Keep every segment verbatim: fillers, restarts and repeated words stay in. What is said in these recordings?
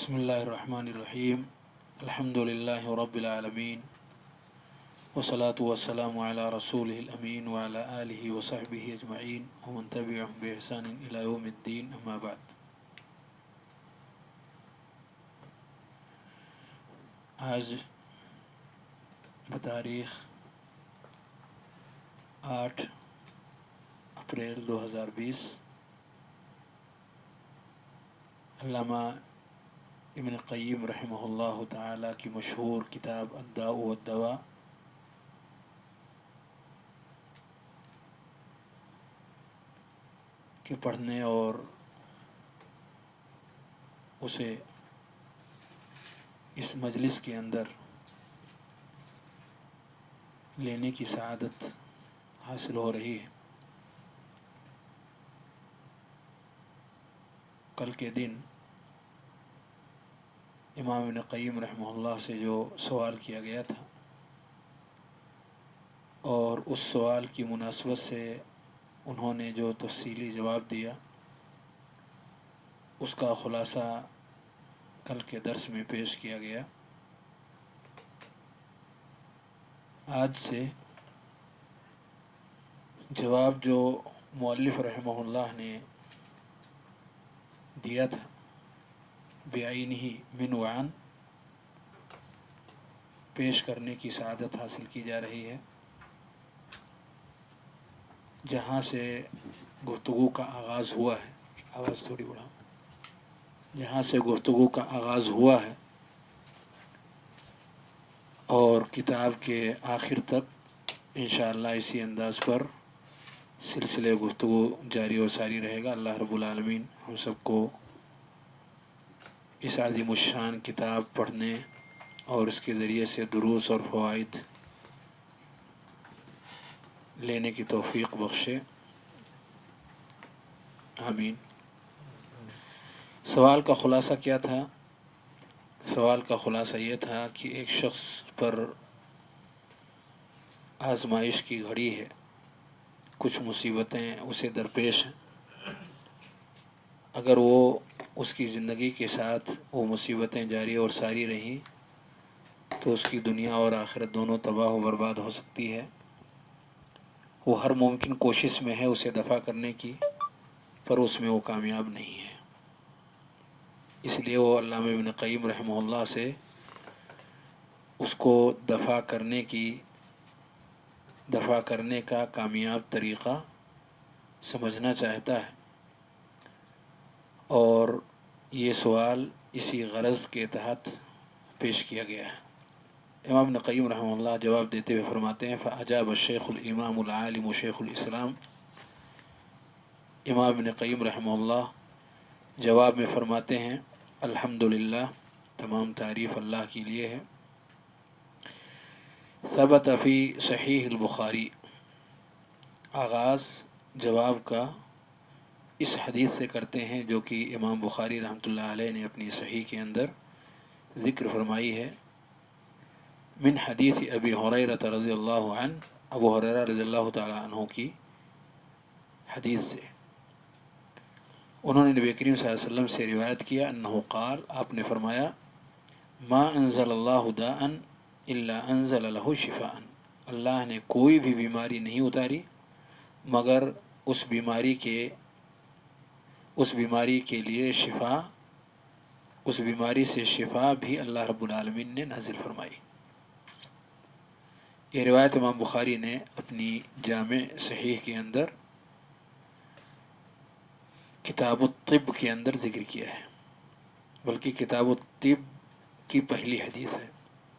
बिस्मिल्लाहिर्रहमानिर्रहीम अल्हम्दुलिल्लाहि रब्बिल आलमीन वस्सलातु वस्सलामु अला रसूलिहिल अमीन व अला आलिहि व सहबिहि अजमईन व मन तबिअहुम बि इहसानिन इला यौमिद्दीन अम्मा बाद। आज बतारीख़ आठ अप्रैल दो हज़ार बीस अल्लामा इब्न क़य्यिम रहमहुल्लाह ताला की मशहूर किताब अद्दाउ वद्दवा के पढ़ने और उसे इस मजलिस के अंदर लेने की सआदत हासिल हो रही है। कल के दिन इमाम इब्न क़य्यिम रहमहुल्लाह से जो सवाल किया गया था और उस सवाल की मुनासबत से उन्होंने जो तफसीली जवाब दिया उसका ख़ुलासा कल के दर्स में पेश किया गया। आज से जवाब जो मुअल्लिफ़ रहमहुल्लाह ने दिया था बेआइनिही मिन वान पेश करने की सआदत हासिल की जा रही है। जहाँ से गुफ्तगू का आगाज़ हुआ है, आवाज़ थोड़ी बढ़ाओ, जहाँ से गुफ्तगू का आगाज़ हुआ है और किताब के आखिर तक इंशाअल्लाह इसी अंदाज़ पर सिलसिले गुफ्तगू जारी और सारी रहेगा। अल्लाह रब्बुल आलमीन हम सबको इस आज़िमुश्शान किताब पढ़ने और इसके ज़रिए से दुरूस और फ़वाइद लेने की तौफ़ीक़ बख्शे, आमीन। सवाल का ख़ुलासा क्या था? सवाल का ख़ुलासा ये था कि एक शख्स पर आज़माइश की घड़ी है, कुछ मुसीबतें उसे दरपेश हैं। अगर वो उसकी ज़िंदगी के साथ वो मुसीबतें जारी और सारी रहीं तो उसकी दुनिया और आखिरत दोनों तबाह व बर्बाद हो सकती है। वो हर मुमकिन कोशिश में है उसे दफ़ा करने की, पर उसमें वो कामयाब नहीं है। इसलिए वो अल्लामा इब्न क़य्यिम रहमहुल्लाह से उसको दफ़ा करने की दफ़ा करने का कामयाब तरीक़ा समझना चाहता है और ये सवाल इसी गरज़ के तहत पेश किया गया है। इमाम इब्न क़य्यिम रहमहुल्लाह जवाब देते हुए फरमाते हैं, फ़अजाब शेख़ुल इमामुल आलिम शेख़ुल इस्लाम। इमाम इब्न क़य्यिम रहमहुल्लाह जवाब में फ़रमाते हैं, अल्हम्दुलिल्लाह, तमाम तारीफ़ अल्लाह के लिए है। सबत फ़ी सहीह बुखारी, आगाज़ जवाब का इस हदीस से करते हैं जो कि इमाम बुखारी रहमतुल्लाह अलैह ने अपनी सही के अंदर ज़िक्र फरमाई है। मिन हदीस अबी हुरैरा रज़ियल्लाहु अन्हु, अबू हुरैरा रज़ियल्लाहु तआला अन्हु की हदीस से उन्होंने नबी करीम सल्लल्लाहु अलैहि वसल्लम से रिवायत किया, अन्नहु क़ाल, आपने फरमाया, मा अंज़लल्लाहु दाअन इल्ला अंज़ल लहु शिफ़ाअन, अल्लाह ने कोई भी बीमारी नहीं उतारी मगर उस बीमारी के उस बीमारी के लिए शिफा उस बीमारी से शिफा भी अल्लाह रब्बुल आलमीन ने नाजिल फरमाई। ये रिवायत इमाम बुखारी ने अपनी जामे सहीह के अंदर किताबुत तिब के अंदर ज़िक्र किया है, बल्कि किताबुत तिब की पहली हदीस है।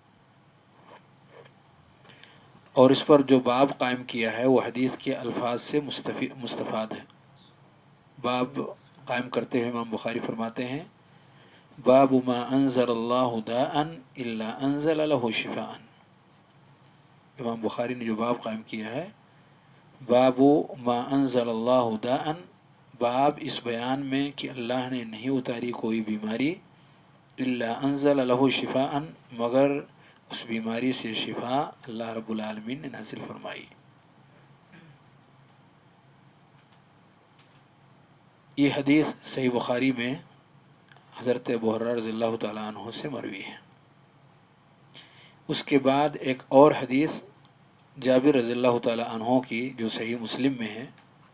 और इस पर जो बाब कायम किया है वो हदीस के अल्फाज से मुस्तफी मुस्तफ़ाद है। बाब कायम करते हुए इमाम बुखारी फरमाते हैं, बाबु मा अंज़लल्लाहु दाअन इल्ला अंज़ल लहु शिफ़ाअन। इमाम बुखारी ने जो बाब कायम किया है, बाबु मा अंज़लल्लाहु दाअन, बाब इस बयान में कि अल्लाह ने नहीं उतारी कोई बीमारी, इल्ला अंज़ल लहु शिफ़ाअन, मगर उस बीमारी से शिफा अल्लाह रब्बुल आलमीन ने नाज़िल फरमाई। ये हदीस सही बुखारी में حضرت ابو ہریرہ رضی اللہ تعالیٰ عنہ سے مروی ہے۔ اس کے بعد ایک اور حدیث جابر رضی اللہ تعالیٰ عنہ کی جو صحیح مسلم میں ہے،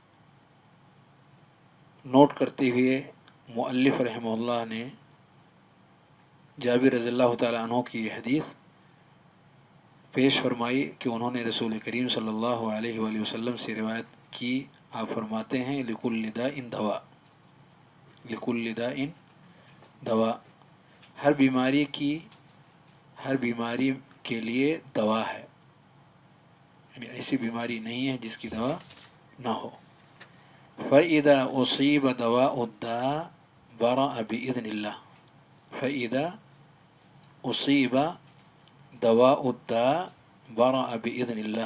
نوٹ کرتے ہوئے مؤلف رحمہ اللہ نے جابر رضی اللہ تعالیٰ عنہ کی یہ حدیث پیش فرمائی کہ انہوں نے رسول کریم صلی اللہ علیہ وآلہ وسلم سے روایت کی، آپ فرماتے ہیں لِكُلِّ دَاءٍ دَوَاء، لِكُلِّ دَاءٍ دَوَاء، ہر بیماری کی ہر بیماری کے لیے دوا ہے، یعنی ایسی بیماری نہیں ہے جس کی دوا نہ ہو۔ فَإِذَا أُصِيبَ دَوَاءُ الدَّاءِ بَرَأَ بِإِذْنِ اللَّهِ فَإِذَا أُصِيبَ دَوَاءُ الدَّاءِ بَرَأَ بِإِذْنِ اللَّهِ،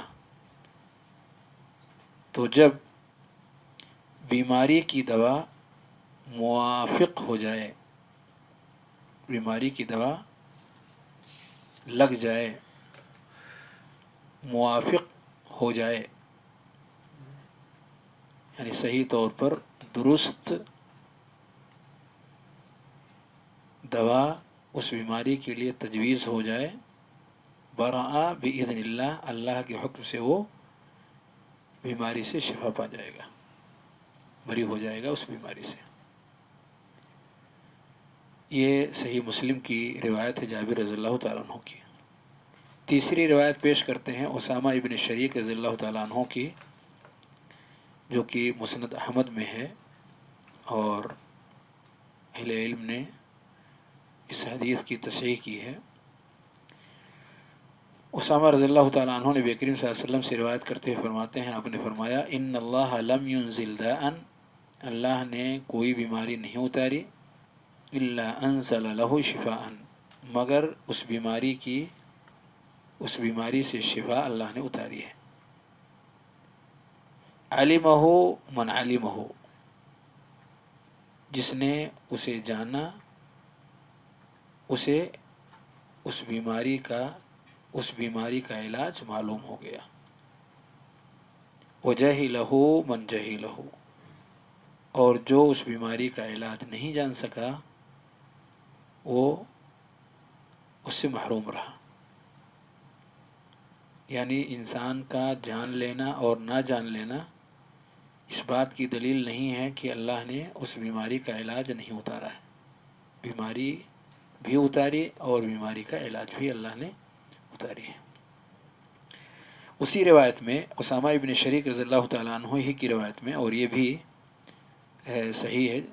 تو جب بیماری کی دوا موافق ہو جائے، بیماری کی دوا لگ جائے، موافق ہو جائے، یعنی صحیح طور پر درست دوا اس بیماری کے لیے تجویز ہو جائے، برآ بإذن اللہ، اللہ کے حکم سے وہ بیماری سے شفا پا جائے گا، بری ہو جائے گا اس بیماری سے۔ یہ صحیح مسلم کی روایت ہے جابر رضی اللہ تعالیٰ عنہ کی۔ تیسری روایت پیش کرتے ہیں اسامہ ابن شریک رضی اللہ تعالیٰ عنہ کی، جو کہ مسند احمد میں ہے، اور اہل علم نے اس حدیث کی تصحیح کی ہے۔ اسامہ رضی اللہ تعالیٰ عنہ نے نبی کریم صلی اللہ علیہ وسلم سے روایت کرتے ہوئے فرماتے ہیں، آپ نے فرمایا ان اللہ لم ينزل داء، اللہ نے کوئی بیماری نہیں اتاری، الا انزل له شفاء، مگر اس بیماری کی اس بیماری سے شفا اللہ نے اتاری ہے۔ علمہ من علمہ، جس نے اسے جانا اسے اس بیماری کا اس بیماری کا علاج معلوم ہو گیا۔ وجہلہ من جہلہ، اور جو اس بیماری کا علاج نہیں جان سکا وہ اس سے محروم رہا۔ یعنی انسان کا جان لینا اور نہ جان لینا اس بات کی دلیل نہیں ہے کہ اللہ نے اس بیماری کا علاج نہیں اتارا ہے، بیماری بھی اتاری اور بیماری کا علاج بھی اللہ نے اتاری ہے۔ اسی روایت میں اسامہ ابن شریک رضی اللہ تعالیٰ عنہ ہی کی روایت میں، اور یہ بھی صحیح ہے،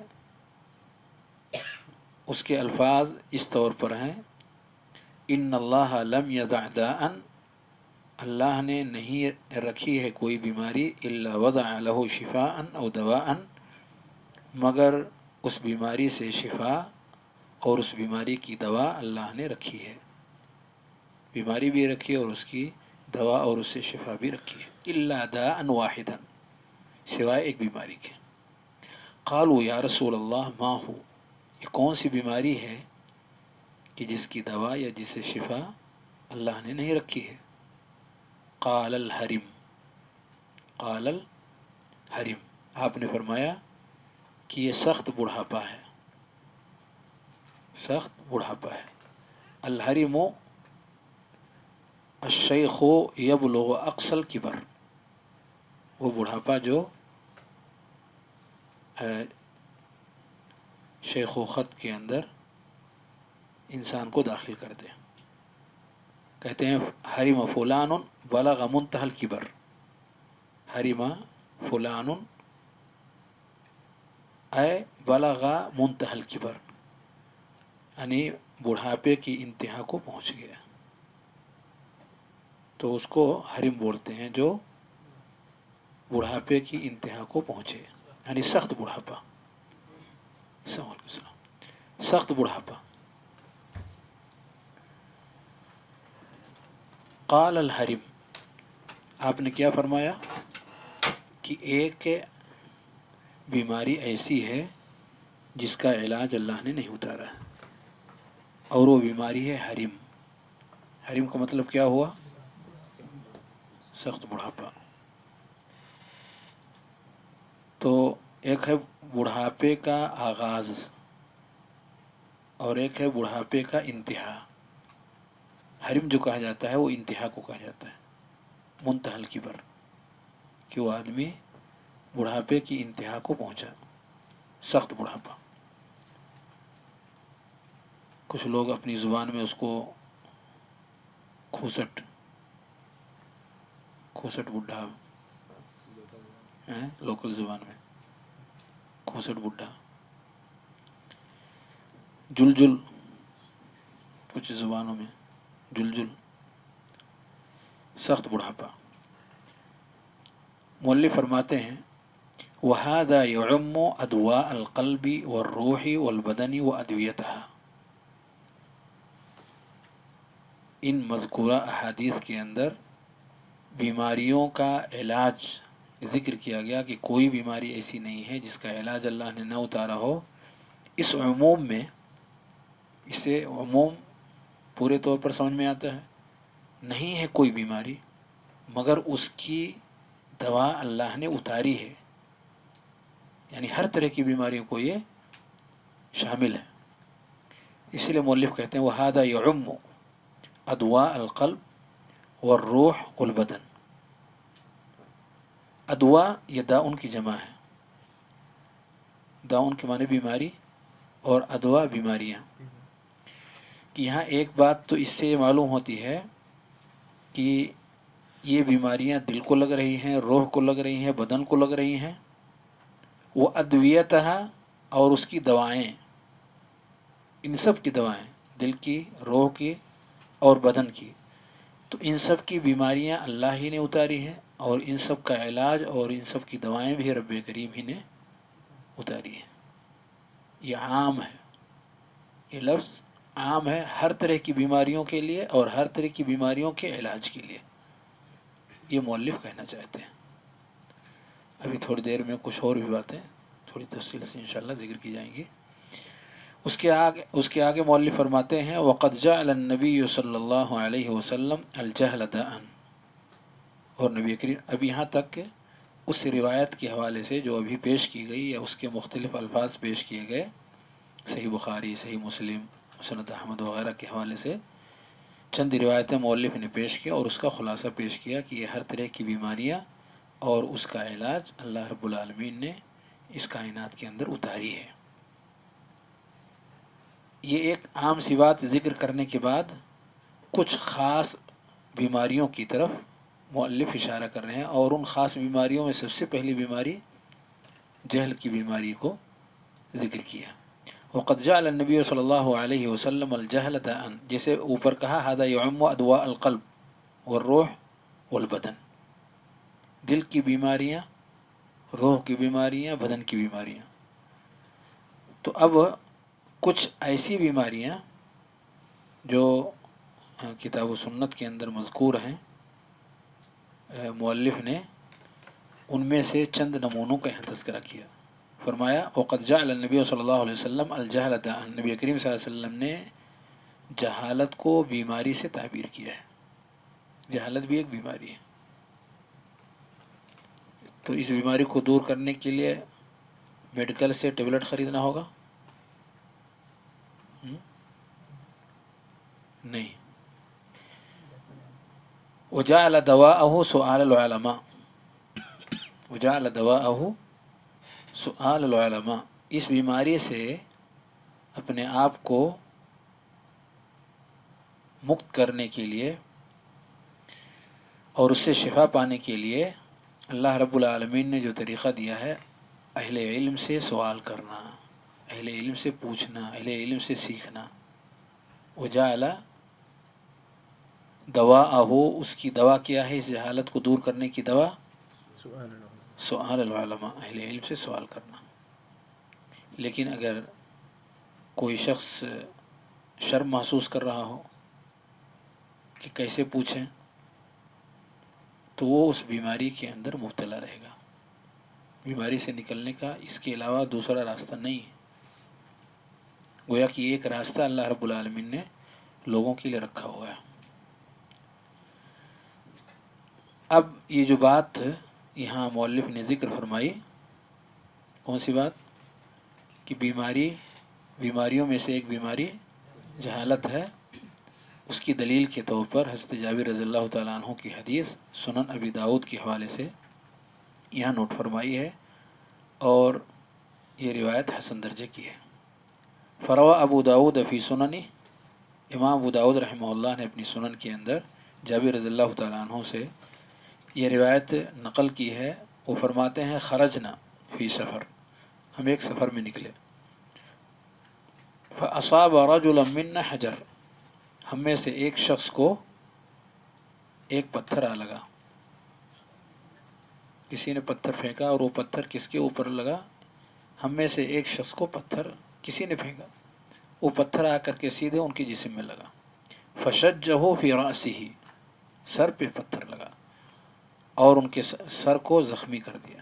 اس کے الفاظ اس طور پر ہیں، ان اللہ لم یدع داء، اللہ نے نہیں رکھی ہے کوئی بیماری، الا وضع له شفاء او دواء، مگر اس بیماری سے شفا اور اس بیماری کی دوا اللہ نے رکھی ہے، بیماری بھی رکھی ہے اور اس کی دوا اور اس سے شفا بھی رکھی ہے، الا داء واحدا، سوائے ایک بیماری کے۔ قالوا یا رسول اللہ ما ہو، یہ کون سی بیماری ہے کہ جس کی دوا یا جس سے شفا اللہ نے نہیں رکھی ہے؟ قال الحرم، قال الحرم، آپ نے فرمایا کہ یہ سخت بڑھاپا ہے، سخت بڑھاپا ہے۔ الحرم الشیخ یبلغ اقصى الکبر، وہ بڑھاپا جو شیخوخت کے اندر انسان کو داخل کر دے۔ کہتے ہیں حرم فلان بلغ منتہى الکبر، حرم فلان اے بلغ منتہى الکبر، یعنی بڑھاپے کی انتہا کو پہنچ گیا، تو اس کو حرم بولتے ہیں جو بڑھاپے کی انتہا کو پہنچے، یعنی سخت بڑھاپا، سخت بڑھاپا۔ قال الحرم، آپ نے کیا فرمایا کہ ایک بیماری ایسی ہے جس کا علاج اللہ نے نہیں اتارا، اور وہ بیماری ہے حرم۔ حرم کا مطلب کیا ہوا؟ سخت بڑھاپا۔ تو ایک ہے بڑھاپے کا آغاز، اور ایک ہے بڑھاپے کا انتہا. حرم جو کہا جاتا ہے وہ انتہا کو کہا جاتا ہے، منتہى الکبر، کہ وہ آدمی بڑھاپے کی انتہا کو پہنچا، سخت بڑھاپا. کچھ لوگ اپنی زبان میں اس کو کھوسٹ کھوسٹ بڈھا ہیں، لوکل زبان میں کھوسٹ بڈھا، جل جل کچھ زبانوں میں جل جل، سخت بڑھاپا. مؤلف فرماتے ہیں وَهَذَا يُعُمُّ أَدْوَاءَ الْقَلْبِ وَالرُّوحِ وَالْبَدَنِ وَأَدْوِيَتَهَا. ان مذکورہ احادیث کے اندر بیماریوں کا علاج ذکر کیا گیا کہ کوئی بیماری ایسی نہیں ہے جس کا علاج اللہ نے نہ اتارا ہو. اس عموم میں، اس سے عموم پورے طور پر سمجھ میں آتا ہے، نہیں ہے کوئی بیماری مگر اس کی دوا اللہ نے اتاری ہے، یعنی ہر طرح کی بیماریوں کو یہ شامل ہے. اسی لیے مؤلف کہتے ہیں وَهَذَا يُعُمُّ أَدْوَاءَ الْقَلْبِ وَالرُّوحِ وَالْبَدَنِ. ادوا یہ داؤن کی جمع ہے، داؤن کے معنی بیماری، اور ادوا بیماریاں. کہ یہاں ایک بات تو اس سے یہ معلوم ہوتی ہے کہ یہ بیماریاں دل کو لگ رہی ہیں، روح کو لگ رہی ہیں، بدن کو لگ رہی ہیں. وہ ادویتہا، اور اس کی دوائیں، ان سب کی دوائیں، دل کی، روح کی اور بدن کی، تو ان سب کی بیماریاں اللہ ہی نے اتاری ہیں، اور ان سب کا علاج اور ان سب کی دوائیں بھی رب کریم ہی نے اتاری ہیں. یہ عام ہے، یہ لفظ عام ہے ہر طرح کی بیماریوں کے لیے اور ہر طرح کی بیماریوں کے علاج کے لیے، یہ مؤلف کہنا چاہتے ہیں. ابھی تھوڑی دیر میں کچھ اور بھی باتیں تھوڑی تفصیل سے انشاءاللہ ذکر کی جائیں گی. اس کے آگے اس کے آگے مؤلف فرماتے ہیں وَقَدْ جَعَلَ النَّبِيُّ صلی اللہ علیہ وسلم الجہل داءً. اور نبی کریم، اب یہاں تک کہ اس روایت کے حوالے سے جو ابھی پیش کی گئی یا اس کے مختلف الفاظ پیش کیے گئے، صحیح بخاری، صحیح مسلم، مسند احمد وغیرہ کے حوالے سے چند روایتیں مؤلف نے پیش کیا اور اس کا خلاصہ پیش کیا کہ یہ ہر طرح کی بیماریاں اور اس کا علاج اللہ رب العالمین نے اس کائنات کے اندر اتاری ہے. یہ ایک عام سی بات ذکر کرنے کے بعد کچھ خاص بیماریوں کی طرف مؤلف اشارہ کر رہے ہیں، اور ان خاص بیماریوں میں سب سے پہلی بیماری جہل کی بیماری کو ذکر کیا. وقد جعل النبی صلی اللہ علیہ وسلم الجہل داءً، جیسے اوپر کہا هذا يعم ادواء القلب والروح والبدن، دل کی بیماریاں، روح کی بیماریاں، بدن کی بیماریاں. تو اب کچھ ایسی بیماریاں جو کتاب و سنت کے اندر مذکور ہیں، مؤلف نے ان میں سے چند نمونوں کا یہاں تذکرہ کیا. فرمایا وقد جعل النبی صلی اللہ علیہ وسلم الجہل داءً، نبی کریم صلی اللہ علیہ وسلم نے جہالت کو بیماری سے تعبیر کیا ہے. جہالت بھی ایک بیماری ہے، تو اس بیماری کو دور کرنے کے لیے میڈیکل سے ٹیبلٹ خریدنا ہوگا؟ نہیں. وجعل دواءه سؤال العلماء، وجعل دواءه سؤال العلماء، اس بیماری سے اپنے آپ کو مکت کرنے کے لیے اور اس سے شفا پانے کے لیے اللہ رب العالمین نے جو طریقہ دیا ہے، اہل علم سے سوال کرنا، اہل علم سے پوچھنا، اہل علم سے سیکھنا. وجعل دواءہ، اس کی دوا کیا ہے اس جہالت کو دور کرنے کی دوا؟ سؤال العلماء، اہل علم سے سوال کرنا. لیکن اگر کوئی شخص شرم محسوس کر رہا ہو کہ کیسے پوچھیں، تو وہ اس بیماری کے اندر مبتلا رہے گا. بیماری سے نکلنے کا اس کے علاوہ دوسرا راستہ نہیں ہے. گویا کہ ایک راستہ اللہ رب العالمین نے لوگوں کے لیے رکھا ہوا ہے. اب یہ جو بات یہاں مؤلف نے ذکر فرمائی، کون سی بات؟ کہ بیماری بیماریوں میں سے ایک بیماری جہالت ہے. اس کی دلیل کے طور پر حضرت جابر رضی اللہ تعالیٰ عنہ کی حدیث سنن ابی داؤد کے حوالے سے یہاں نوٹ فرمائی ہے اور یہ روایت حسن درجے کی ہے. فروا ابو داؤد فی سننی، امام ابو داؤد رحمہ اللہ نے اپنی سنن کے اندر جابر رضی اللہ تعالیٰ عنہ سے یہ روایت نقل کی ہے. وہ فرماتے ہیں خرجنا فی سفر، ہم ایک سفر میں نکلے. فاصاب رجلا منا حجر، ہم میں سے ایک شخص کو ایک پتھر آ لگا. کسی نے پتھر پھینکا اور وہ پتھر کس کے اوپر لگا؟ ہم میں سے ایک شخص کو پتھر کسی نے پھینکا، وہ پتھر آ کر کے سیدھے ان کے جسم میں لگا. فشجہ فی رأسہ، سر پہ پتھر لگا اور ان کے سر کو زخمی کر دیا.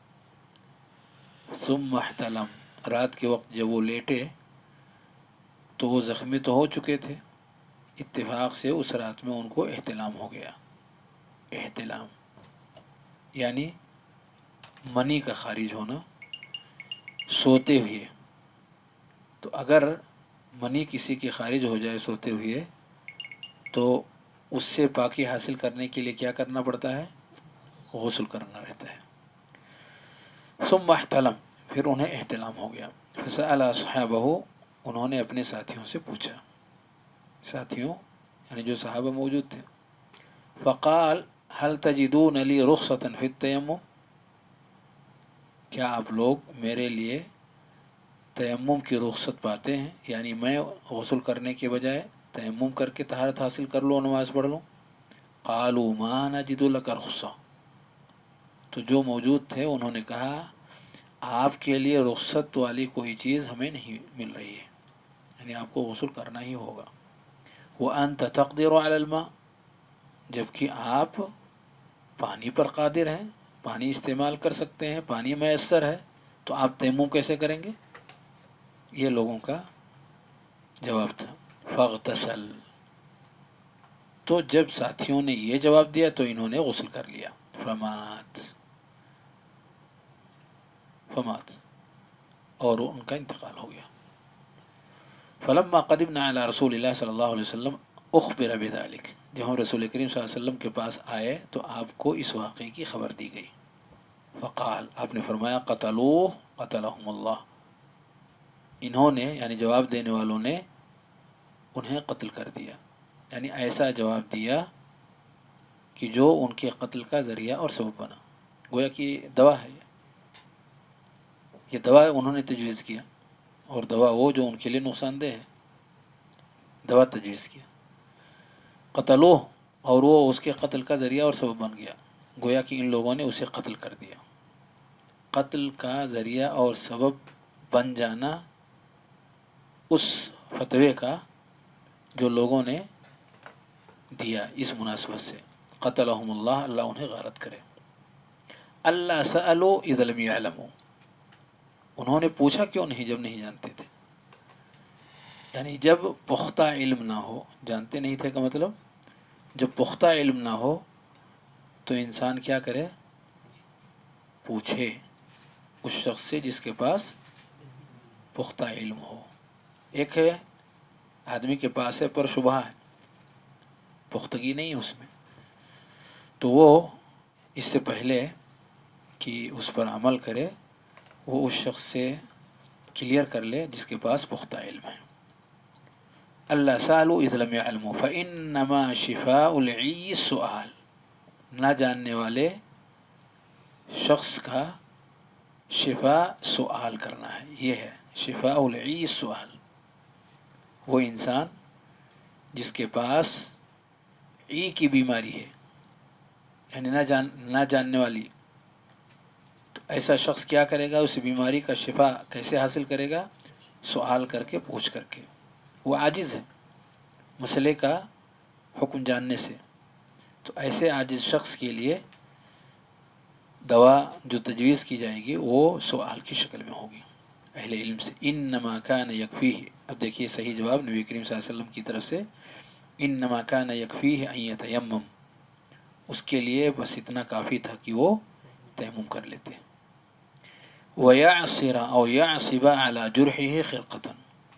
ثم احتلم، رات کے وقت جب وہ لیٹے تو وہ زخمی تو ہو چکے تھے، اتفاق سے اس رات میں ان کو احتلام ہو گیا. احتلام یعنی منی کا خارج ہونا سوتے ہوئے. تو اگر منی کسی کی خارج ہو جائے سوتے ہوئے تو اس سے پاکی حاصل کرنے کے لیے کیا کرنا پڑتا ہے؟ غسل کرنا رہتا ہے. ثم احتلم، پھر انہیں احتلام ہو گیا. فسأل اصحابہ، انہوں نے اپنے ساتھیوں سے پوچھا، ساتھیوں یعنی جو صحابہ موجود تھے. فقال هل تجدون لی رخصۃ فی التیمم، کیا آپ لوگ میرے لیے تیمم کی رخصت پاتے ہیں؟ یعنی میں غسل کرنے کے بجائے تیمم کر کے طہارت حاصل کر لوں، نماز پڑھ لوں. قالوا ما نجد لک رخصہ، تو جو موجود تھے انہوں نے کہا آپ کے لیے رخصت والی کوئی چیز ہمیں نہیں مل رہی ہے، یعنی آپ کو غسل کرنا ہی ہوگا. وأنت تقدر على الماء، جبکہ آپ پانی پر قادر ہیں، پانی استعمال کر سکتے ہیں، پانی میسر ہے، تو آپ تیمم کیسے کریں گے؟ یہ لوگوں کا جواب تھا. فاغتسل، تو جب ساتھیوں نے یہ جواب دیا تو انہوں نے غسل کر لیا. فمات فمات اور ان کا انتقال ہو گیا. فلما قدمنا على رسول اللہ صلی اللہ علیہ وسلم اخبر بذلك، جب ہم رسول کریم صلی اللہ علیہ وسلم کے پاس آئے تو آپ کو اس واقعے کی خبر دی گئی. فقال، آپ نے فرمایا قتلوه قتلهم اللہ، انہوں نے یعنی جواب دینے والوں نے انہیں قتل کر دیا. یعنی ایسا جواب دیا کہ جو ان کے قتل کا ذریعہ اور سبب بنا. گویا کہ دوا ہے، یہ دوا انہوں نے تجویز کیا، اور دوا وہ جو ان کے لیے نقصان دہ ہے، دوا تجویز کیا. قتلوہ، اور وہ اس کے قتل کا ذریعہ اور سبب بن گیا. گویا کہ ان لوگوں نے اسے قتل کر دیا. قتل کا ذریعہ اور سبب بن جانا اس فتوے کا جو لوگوں نے دیا اس مناسبت سے. قتلہم اللہ، اللہ انہیں غارت کرے. اللہ سألوا اذ لم يعلموا، انہوں نے پوچھا کیوں نہیں جب نہیں جانتے تھے. یعنی جب پختہ علم نہ ہو، جانتے نہیں تھے کا مطلب جب پختہ علم نہ ہو تو انسان کیا کرے؟ پوچھے اس شخص سے جس کے پاس پختہ علم ہو. ایک ہے آدمی کے پاس ہے پر شبہ ہے، پختگی نہیں اس میں، تو وہ اس سے پہلے کہ اس پر عمل کرے وہ اس شخص سے کلیئر کر لے جس کے پاس پختہ علم ہے. اللہ سألوا اذ لم يعلموا فإنما شفاء العی السؤال، نہ جاننے والے شخص کا شفا سؤال کرنا ہے. یہ ہے شفاء العی السؤال، وہ انسان جس کے پاس ای کی بیماری ہے، یعنی نہ جان نہ جاننے والی، تو ایسا شخص کیا کرے گا؟ اس بیماری کا شفا کیسے حاصل کرے گا؟ سوال کر کے، پوچھ کر کے. وہ عاجز ہے مسئلے کا حکم جاننے سے، تو ایسے عاجز شخص کے لیے دوا جو تجویز کی جائے گی وہ سوال کی شکل میں ہوگی اہل علم سے. انما کان یکفیہ، اب دیکھیے صحیح جواب نبی کریم صلی اللہ علیہ وسلم کی طرف سے، انما کان یکفیہ ان یتیمم، اس کے لیے بس اتنا کافی تھا کہ وہ تیمم کر لیتے. وَيَعْصِرَ أَوْ يَعْصِبَ عَلَى جُرْحِهِ خِرْقَةً،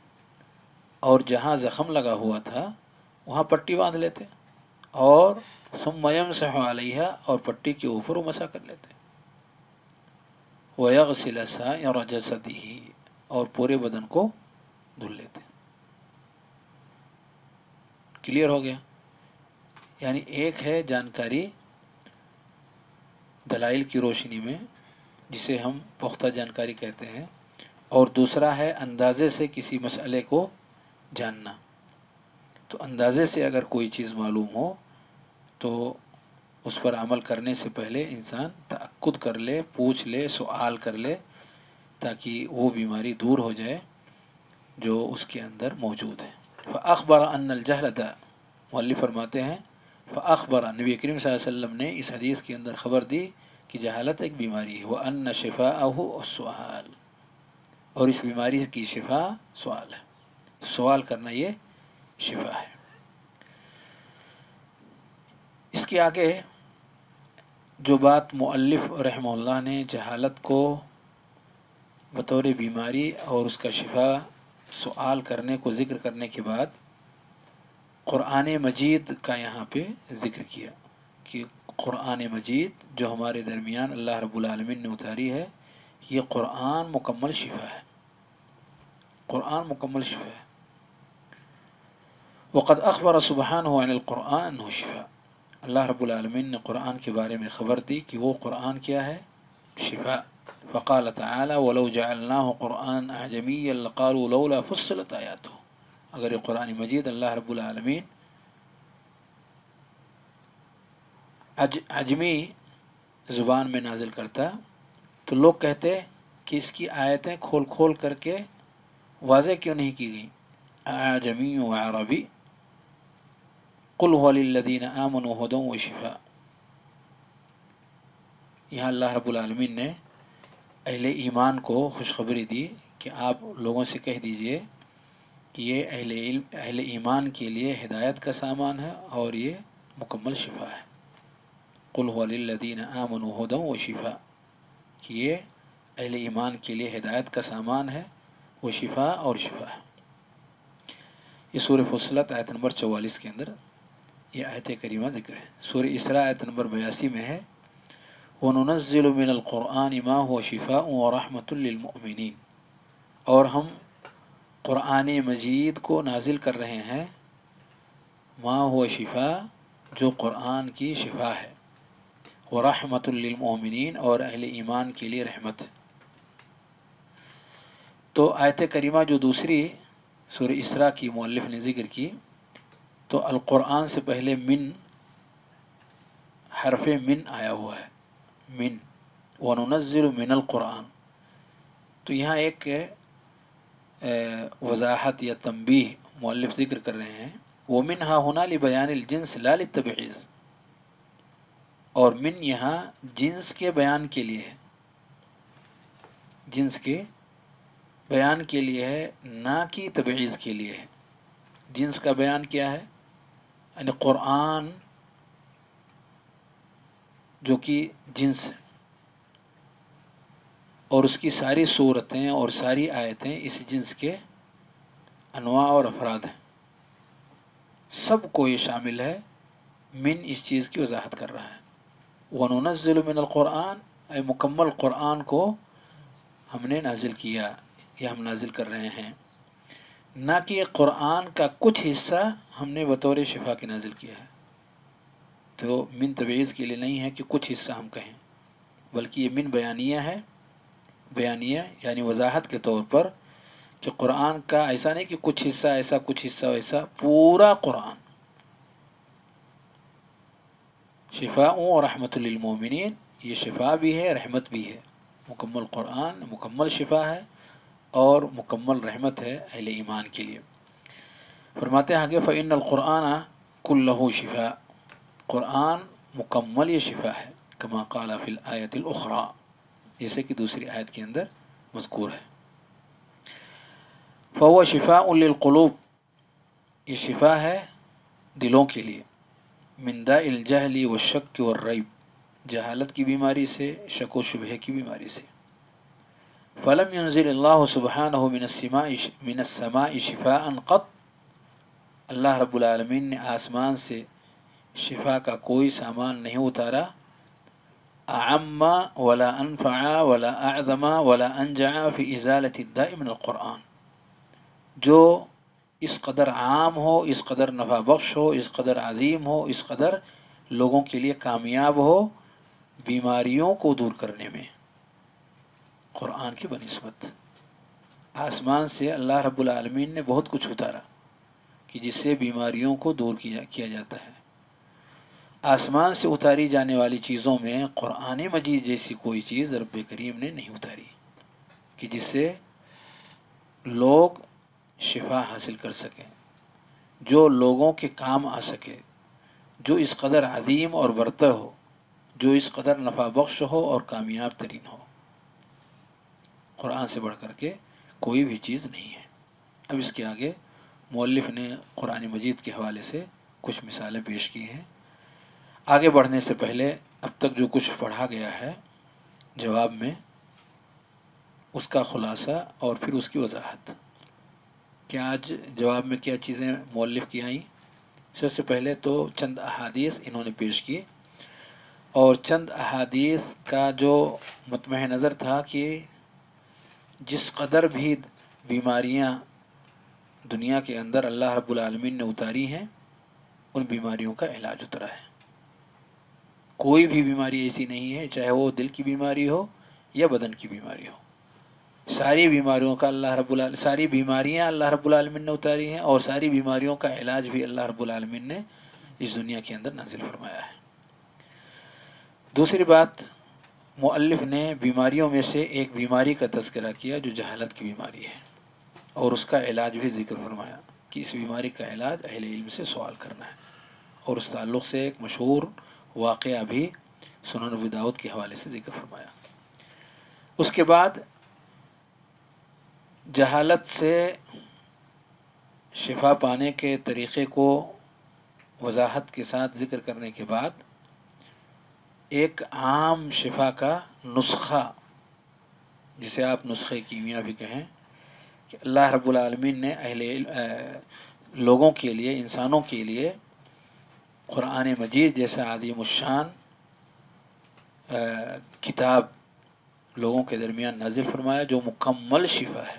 اور جہاں زخم لگا ہوا تھا وہاں پٹی باندھ لیتے اور ثم یمسح علیہا اور پٹی کے اوپر وہ مسح کر لیتے. ویغسل سائر جسدہ اور پورے بدن کو دھل لیتے. کلیئر ہو گیا؟ یعنی ایک ہے جانکاری دلائل کی روشنی میں جسے ہم پختہ جانکاری کہتے ہیں، اور دوسرا ہے اندازے سے کسی مسئلے کو جاننا. تو اندازے سے اگر کوئی چیز معلوم ہو تو اس پر عمل کرنے سے پہلے انسان تأکد کر لے، پوچھ لے، سوال کر لے تاکہ وہ بیماری دور ہو جائے جو اس کے اندر موجود ہے. فأخبر ان الجہلۃ، مؤلف فرماتے ہیں فأخبر، نبی کریم صلی اللہ علیہ وسلم نے اس حدیث کے اندر خبر دی کہ جہالت ایک بیماری ہے. وأن شفاءہ السؤال، اور اس بیماری کی شفا سوال ہے. سوال کرنا یہ شفا ہے. اس کے آگے جو بات مؤلف رحمہ اللہ نے جہالت کو بطور بیماری اور اس کا شفا سوال کرنے کو ذکر کرنے کے بعد قرآن مجید کا یہاں پہ ذکر کیا کہ قرآن مجید جو ہمارے درمیان اللہ رب العالمین نے اتاری ہے، یہ قرآن مکمل شفا ہے. قرآن مکمل شفا ہے. وقد اخبر سبحانہ عن القرآن انہ شفا، اللہ رب العالمین نے قرآن کے بارے میں خبر دی کہ وہ قرآن کیا ہے؟ شفا. فقال تعالی ولو جعلناہ قرآن اعجمیا لقالوا لولا فصلت آیاتہ، اگر یہ قرآن مجید اللہ رب العالمین عجمی زبان میں نازل کرتا تو لوگ کہتے کہ اس کی آیتیں کھول کھول کر کے واضح کیوں نہیں کی گئیں. اعجمی و عربی قل هو للذین آمنوا ھدی وشفاء. یہاں اللہ رب العالمین نے اہل ایمان کو خوشخبری دی کہ آپ لوگوں سے کہہ دیجئے کہ یہ اہل علم اہل ایمان کے لیے ہدایت کا سامان ہے اور یہ مکمل شفا ہے. قل هو للذین آمنوا ھدی وشفاء، کہ یہ اہل ایمان کے لیے ہدایت کا سامان ہے، وہ شفا اور شفا ہے. یہ سورہ فصلت آیت نمبر چوالیس کے اندر یہ آیت کریمہ ذکر ہے. سورہ اسراء آیت نمبر بیاسی میں ہے وَنُنَزِّلُ مِنَ الْقُرْآنِ مَا هُوَ شِفَاءٌ وَرَحْمَةٌ لِّلْمُؤْمِنِينَ، اور ہم قرآن مجید کو نازل کر رہے ہیں ما هو شفا، جو قرآن کی شفا ہے، وَرَحْمَةٌ لِّلْمُؤْمِنِينَ اور اہل ایمان کے لیے رحمت. تو آیت کریمہ جو دوسری سورہ اسراء کی مؤلف نے ذکر کی تو القرآن سے پہلے من حرف من آیا ہوا ہے، من وَنُنَزِّلُ مِنَ الْقُرْآن. تو یہاں ایک وضاحت یا تنبیہ مؤلف ذکر کر رہے ہیں، وَمِنْهَا هُنَا لِبَيَانِ الْجِنْسِ لَا لِلتَّبْعِيضِ، اور من یہاں جنس کے بیان کے لیے ہے، جنس کے بیان کے لیے ہے، نہ کہ تبعیض کے لیے ہے. جنس کا بیان کیا ہے؟ یعنی قرآن جو کہ جنس ہے اور اس کی ساری صورتیں اور ساری آیتیں اس جنس کے انواع اور افراد ہیں، سب کو یہ شامل ہے. من اس چیز کی وضاحت کر رہا ہے. وَنُنَزِّلُ مِنَ الْقُرْآنِ، اے مکمل قرآن کو ہم نے نازل کیا یا ہم نازل کر رہے ہیں، نہ کہ قرآن کا کچھ حصہ ہم نے بطور شفا کے نازل کیا ہے. تو من تبعیض کے لیے نہیں ہے کہ کچھ حصہ ہم کہیں، بلکہ یہ من بیانیہ ہے. بیانیہ یعنی وضاحت کے طور پر کہ قرآن کا ایسا نہیں کہ کچھ حصہ ایسا کچھ حصہ ویسا، پورا قرآن شفاء و رحمت للمؤمنین، یہ شفا بھی ہے رحمت بھی ہے. مکمل قرآن مکمل شفا ہے اور مکمل رحمت ہے اہل ایمان کے لیے. فرماتے ہیں آگے فإن القرآن کلہ شفاء، قرآن مکمل یہ شفا ہے، کما قال فی الآیت الاخری، جیسے کہ دوسری آیت کے اندر مذکور ہے. فهو شفاء للقلوب، یہ شفا ہے دلوں کے لیے. من داء الجہل والشک والریب، جہالت کی بیماری سے، شک و شبہ کی بیماری سے. फलम युनज़िल अल्लाह सुब्हानहु मिनस्समाइ मिनस्समाइ शिफाअन क़त, अल्लाह रब्बुल आलमीन ने आसमान से शिफा का कोई सामान नहीं उतारा। अअम्मा वला अनफ़अ वला अअज़मा वला अंजअ फ़ी इज़ालति दाइ मिनल क़ुरआन, जो इस कदर आम हो, इस कदर नफ़ा बख्श हो, इस कदर अजीम हो, इस कदर लोगों के लिए कामयाब हो बीमारियों को दूर करने में, कुरान की बनिस्बत। आसमान से अल्लाह रब्बुल आलमीन ने बहुत कुछ उतारा कि जिससे बीमारियों को दूर किया किया जाता है। आसमान से उतारी जाने वाली चीज़ों में कुरान मजीद जैसी कोई चीज़ रब्बे करीम ने नहीं उतारी कि जिससे लोग शिफा हासिल कर सकें, जो लोगों के काम आ सके, जो इस कदर अजीम और बरतर हो, जो इस कदर नफ़ा बख्श हो और कामयाब तरीन हो। कुरान से बढ़ कर के कोई भी चीज़ नहीं है। अब इसके आगे मुअल्लिफ़ ने कुरान मजीद के हवाले से कुछ मिसालें पेश की हैं। आगे बढ़ने से पहले अब तक जो कुछ पढ़ा गया है जवाब में, उसका खुलासा और फिर उसकी वजाहत। क्या आज जवाब में क्या चीज़ें मुअल्लिफ़ की आई? सबसे पहले तो चंद अहादीस इन्होंने पेश की, और चंद अहादीस का जो मतमह नज़र था कि जिस कदर भी बीमारियां दुनिया के अंदर अल्लाह रब्बुल आलमीन ने उतारी हैं, उन बीमारियों का इलाज उतरा है। कोई भी बीमारी ऐसी नहीं है, चाहे वो दिल की बीमारी हो या बदन की बीमारी हो, सारी बीमारियों का अल्लाह रब्बुल आलमीन सारी बीमारियां अल्लाह रब्बुल आलमीन ने उतारी हैं, और सारी बीमारियों का इलाज भी अल्लाह रब्बुल आलमीन ने इस दुनिया के अंदर नाजिल फरमाया है। दूसरी बात, मुअल्लिफ ने बीमारियों में से एक बीमारी का तज़किरा किया जो जहालत की बीमारी है, और उसका इलाज भी जिक्र फरमाया कि इस बीमारी का इलाज अहले इल्म से सवाल करना है, और उस ताल्लुक़ से एक मशहूर वाक़या भी सुनन अबू दाऊद के हवाले से जिक्र फरमाया। उसके बाद जहालत से शिफा पाने के तरीक़े को वजाहत के साथ ज़िक्र करने के बाद एक आम शिफा का नुस्खा, जिसे आप नुस्खे कीमिया भी कहें, कि अल्लाह रब्बुल आलमीन ने अहले लोगों के लिए, इंसानों के लिए कुरान मजीद जैसा अज़ीमुश्शान किताब लोगों के दरमियान नाजिल फरमाया जो मुकम्मल शिफा है,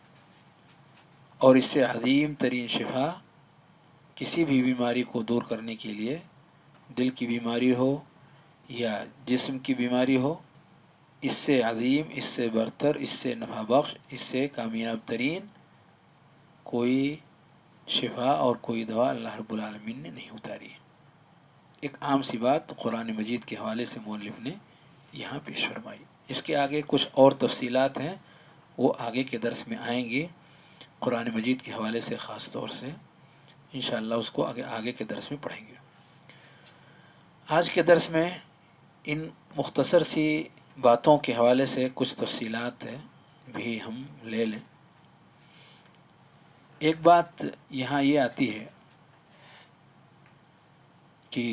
और इससे अज़ीम तरीन शिफा किसी भी बीमारी को दूर करने के लिए, दिल की बीमारी हो या जिस्म की बीमारी हो, इससे अज़ीम, इससे बरतर, इससे नफ़ा बख्श, इससे कामयाब तरीन कोई शिफा और कोई दवा अल्लाह रब्बुल आलमीन ने नहीं उतारी। एक आम सी बात कुरान मजीद के हवाले से मुअल्लिफ ने यहाँ पेश फरमाई। इसके आगे कुछ और तफसीलात हैं, वो आगे के दर्स में आएंगी कुरान मजीद के हवाले से, ख़ास तौर से इंशाअल्लाह उसको आगे आगे के दर्स में पढ़ेंगे। आज के दर्स में इन मुख्तसर सी बातों के हवाले से कुछ तफसीलात भी हम ले लें। एक बात यहाँ ये आती है कि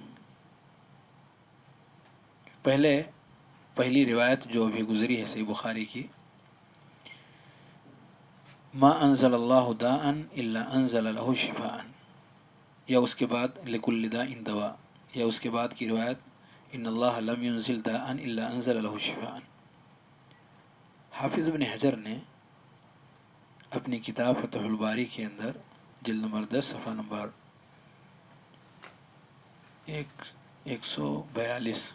पहले पहली रिवायत जो अभी गुज़री है सही बुखारी की, मा अंज़लल्लाहु दाअन इल्ला अंज़ल लहु शिफाअन, या उसके बाद लिकुल्लि दाइन दवा, या उसके बाद की रिवायत इन्नल्लाह लम युनज़िल दाअन इल्ला अंज़ल लहु शिफाअन। हाफिज़ इब्न हजर ने अपनी किताब फतहुल बारी के अंदर जिल्द नंबर दस सफ़ा नंबर एक एक सौ बयालीस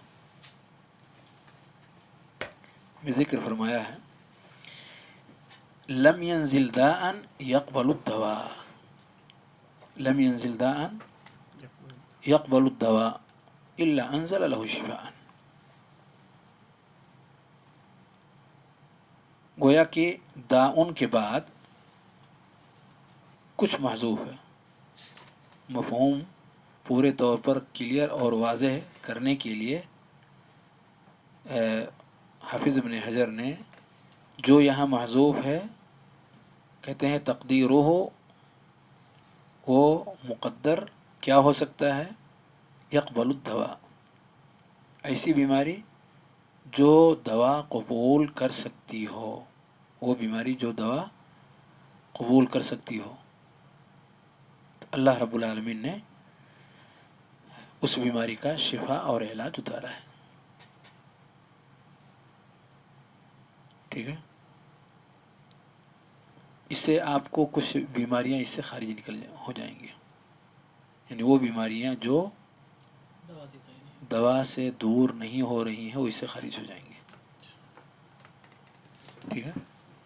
में ज़िक्र फरमाया है, लम यंज़िल दाअन यक़बलु दवा, लम यंज़िल दाअन यक़बलु दवा इल्ला अंज़ल लहु शिफाअन। गोया कि दाउन के बाद कुछ महज़ूफ़ है, मफ़हूम पूरे तौर पर क्लियर और वाज़ेह करने के लिए हाफिज़ इब्न हजर ने जो यहाँ महज़ूफ़ है कहते हैं तक़दीरुहु, वो मुक़द्दर क्या हो सकता है, यक़बलु दवा, ऐसी बीमारी جو دوا قبول کر سکتی ہو، وہ بیماری جو دوا قبول کر سکتی ہو، اللہ رب العالمین نے اس بیماری کا شفا اور علاج اتارا ہے. ٹھیک ہے، اس سے آپ کو کچھ بیماریاں اس سے خارج نکل ہو جائیں گی، یعنی وہ بیماریاں جو دوا سے دور نہیں ہو رہی ہیں وہ اس سے خارج ہو جائیں گی. ٹھیک ہے،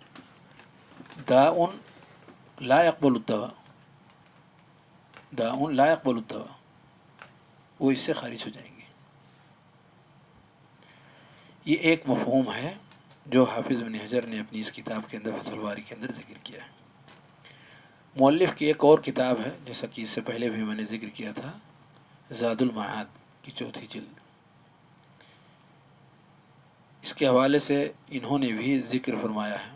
داء لا يقبل الدواء، داء لا يقبل الدواء، وہ اس سے خارج ہو جائیں گے. یہ ایک مفہوم ہے جو حافظ ابن حجر نے اپنی اس کتاب کے اندر فتح الباری کے اندر ذکر کیا ہے. مؤلف کی ایک اور کتاب ہے، جیسا کہ اس سے پہلے بھی میں نے ذکر کیا تھا، زاد المعاد کی چوتھی جلد، اس کے حوالے سے انہوں نے بھی ذکر فرمایا ہے.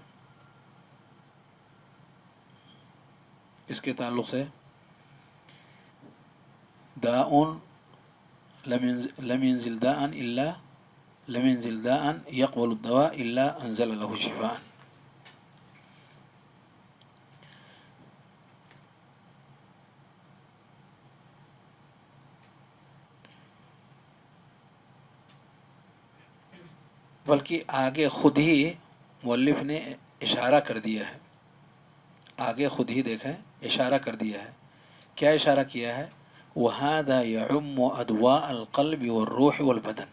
اس کے تعلق سے داء لم ينزل داء الا لم ينزل داء يقبل الدواء الا انزل له شفاء. بلکہ آگے خود ہی مؤلف نے اشارہ کر دیا ہے، آگے خود ہی دیکھیں اشارہ کر دیا ہے. کیا اشارہ کیا ہے؟ وَهَذَا يَعُمُّ أَدْوَاءَ الْقَلْبِ وَالرُّوحِ وَالْبَدَنِ،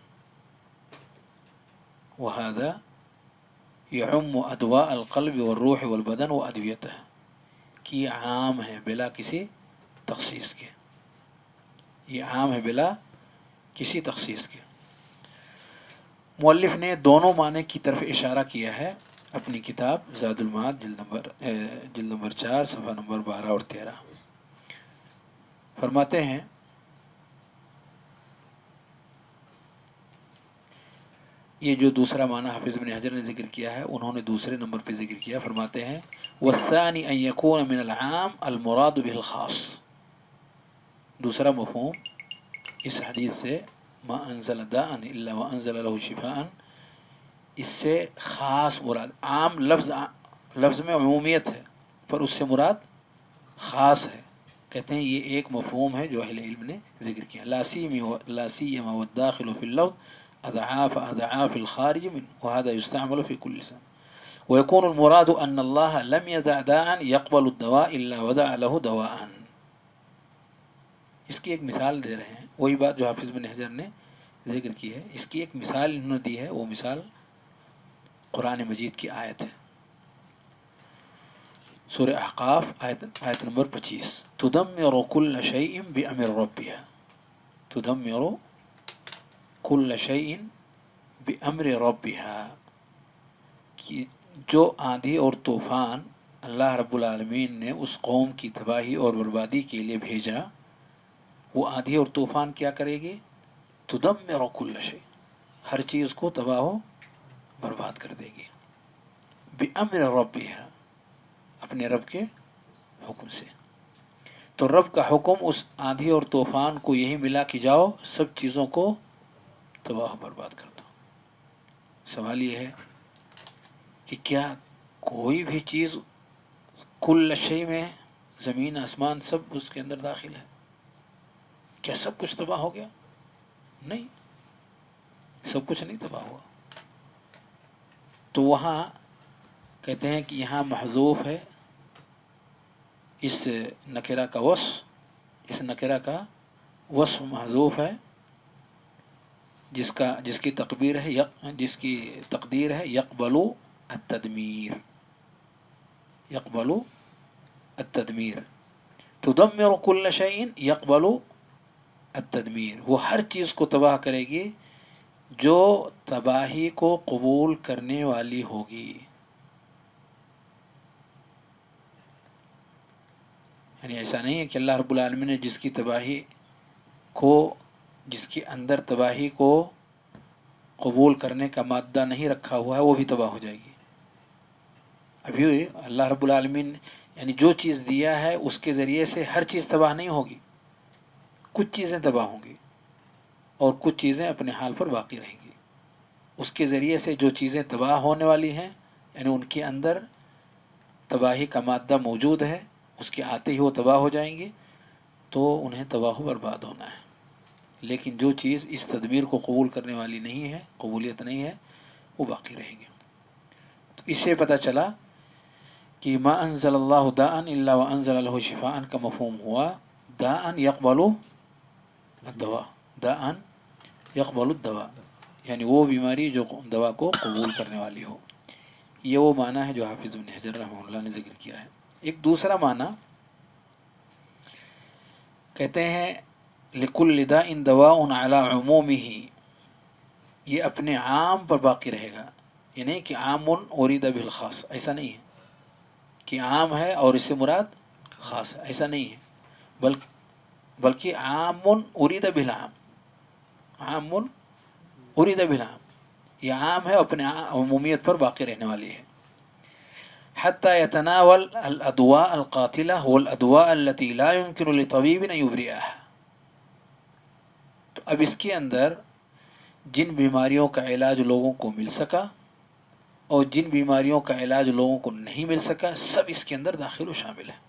وَهَذَا يَعُمُّ أَدْوَاءَ الْقَلْبِ وَالرُّوحِ وَالْبَدَنِ وَأَدْوِيَتَهَا، کہ یہ عام ہے بلا کسی تخصیص کے، یہ عام ہے بلا کسی تخصیص کے. مؤلف نے دونوں معنی کی طرف اشارہ کیا ہے اپنی کتاب زاد المعاد جلد نمبر جلد نمبر چار صفحہ نمبر بارہ اور تیرہ. فرماتے ہیں یہ جو دوسرا معنی حافظ ابن حجر نے ذکر کیا ہے، انہوں نے دوسرے نمبر پہ ذکر کیا. فرماتے ہیں والثانی ان یکون من العام المراد به الخاص، دوسرا مفہوم اس حدیث سے ما انزل داء الا وانزل له شفاء، اس سے خاص مراد، عام لفظ لفظ میں عمومیت ہے پر اس سے مراد خاص ہے. کہتے ہیں یہ ایک مفہوم ہے جو اہل علم نے ذکر کیا. لا سیما لا سیما والداخل فی اللفظ اضعاف اضعاف الخارج من وهذا يستعمل في كل لسان. ويكون المراد ان الله لم يدع داء يقبل الدواء الا ودع له دواء. اس کی ایک مثال دے رہے ہیں، وہی بات جو حافظ بن حجر نے ذکر کی ہے، اس کی ایک مثال انہوں نے دی ہے. وہ مثال قرآن مجید کی آیت ہے، سورہ احقاف آیت آیت نمبر پچیس. تدمر كل شيء بأمر ربها، تدمر كل شيء بأمر ربها، کہ جو آندھی اور طوفان اللہ رب العالمین نے اس قوم کی تباہی اور بربادی کے لیے بھیجا، وہ آندھی اور طوفان کیا کرے گی؟ تدمر كل شيء، ہر چیز کو تباہ و برباد کر دے گی. بأمر ربها، اپنے رب کے حکم سے. تو رب کا حکم اس آندھی اور طوفان کو یہی ملا کہ جاؤ سب چیزوں کو تباہ و برباد کر دو. سوال یہ ہے کہ کیا کوئی بھی چیز کل شے میں، زمین آسمان سب اس کے اندر داخل ہے؟ کیا سب کچھ تباہ ہو گیا؟ نہیں، سب کچھ نہیں تباہ ہوا. تو وہاں کہتے ہیں کہ یہاں محذوف ہے اس نکرہ کا وصف، اس نکرہ کا وصف محذوف ہے، جس کا جس کی تقدیر ہے جس کی تقدیر ہے یقبل التدمیر، یقبل التدمیر. تدمر كل شيء یقبل التدمیر، وہ ہر چیز کو تباہ کرے گی جو تباہی کو قبول کرنے والی ہوگی. یعنی ایسا نہیں ہے کہ اللہ رب العالمین نے جس کی تباہی کو، جس کے اندر تباہی کو قبول کرنے کا مادہ نہیں رکھا ہوا ہے وہ بھی تباہ ہو جائے گی. ابھی اللہ رب العالمین یعنی جو چیز دیا ہے اس کے ذریعے سے ہر چیز تباہ نہیں ہوگی، کچھ چیزیں تباہ ہوں گی اور کچھ چیزیں اپنے حال پر باقی رہیں گی. اس کے ذریعے سے جو چیزیں تباہ ہونے والی ہیں، یعنی ان کے اندر تباہی کا مادہ موجود ہے، اس کے آتے ہی وہ تباہ ہو جائیں گے، تو انہیں تباہ و برباد ہونا ہے۔ لیکن جو چیز اس تدبیر کو قبول کرنے والی نہیں ہے، قبولیت نہیں ہے، وہ باقی رہیں گے۔ تو اس سے پتہ چلا کہ ما انزل اللہ داء الا وانزل له شفاء کا مفہوم ہوا داء یقبل الدواء، داء یقبل الدواء، یعنی وہ بیماری جو دوا کو قبول کرنے والی ہو۔ یہ وہ معنی ہے جو حافظ ابن حجر رحمہ اللہ نے ذکر کیا ہے۔ ایک دوسرا معنی کہتے ہیں لِكُلِّ دَاءٍ دَوَاءٌ عَلَىٰ عُمُومِهِ، یہ اپنے عام پر باقی رہے گا، یہ نہیں کہ عام اُرِیدَ بِالْخاص، ایسا نہیں ہے کہ عام ہے اور اس سے مراد خاص ہے، ایسا نہیں ہے، بلکہ بلکہ عام اُرِیدَ بِالْعام، عام اُرِیدَ بِالْعام، یہ عام ہے، اپنے عمومیت پر باقی رہنے والی ہے۔ حتى يتناول الأدواء القاتلة والأدواء التي لا يمكن لطبيب أن يبرئها، تو اب اس کے اندر جن بیماریوں کا علاج لوگوں کو مل سکا اور جن بیماریوں کا علاج لوگوں کو نہیں مل سکا، سب اس کے اندر داخل و شامل ہے۔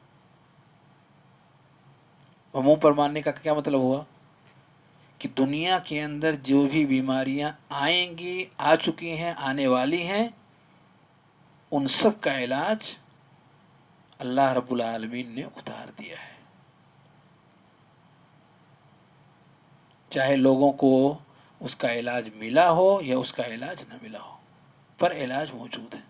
عموم پر ماننے کا کیا مطلب ہوا کہ دنیا کے اندر جو بھی بیماریاں آئیں گی، آ چکی ہیں، آنے والی ہیں، ان سب کا علاج اللہ رب العالمین نے اتار دیا ہے، چاہے لوگوں کو اس کا علاج ملا ہو یا اس کا علاج نہ ملا ہو، پر علاج موجود ہے۔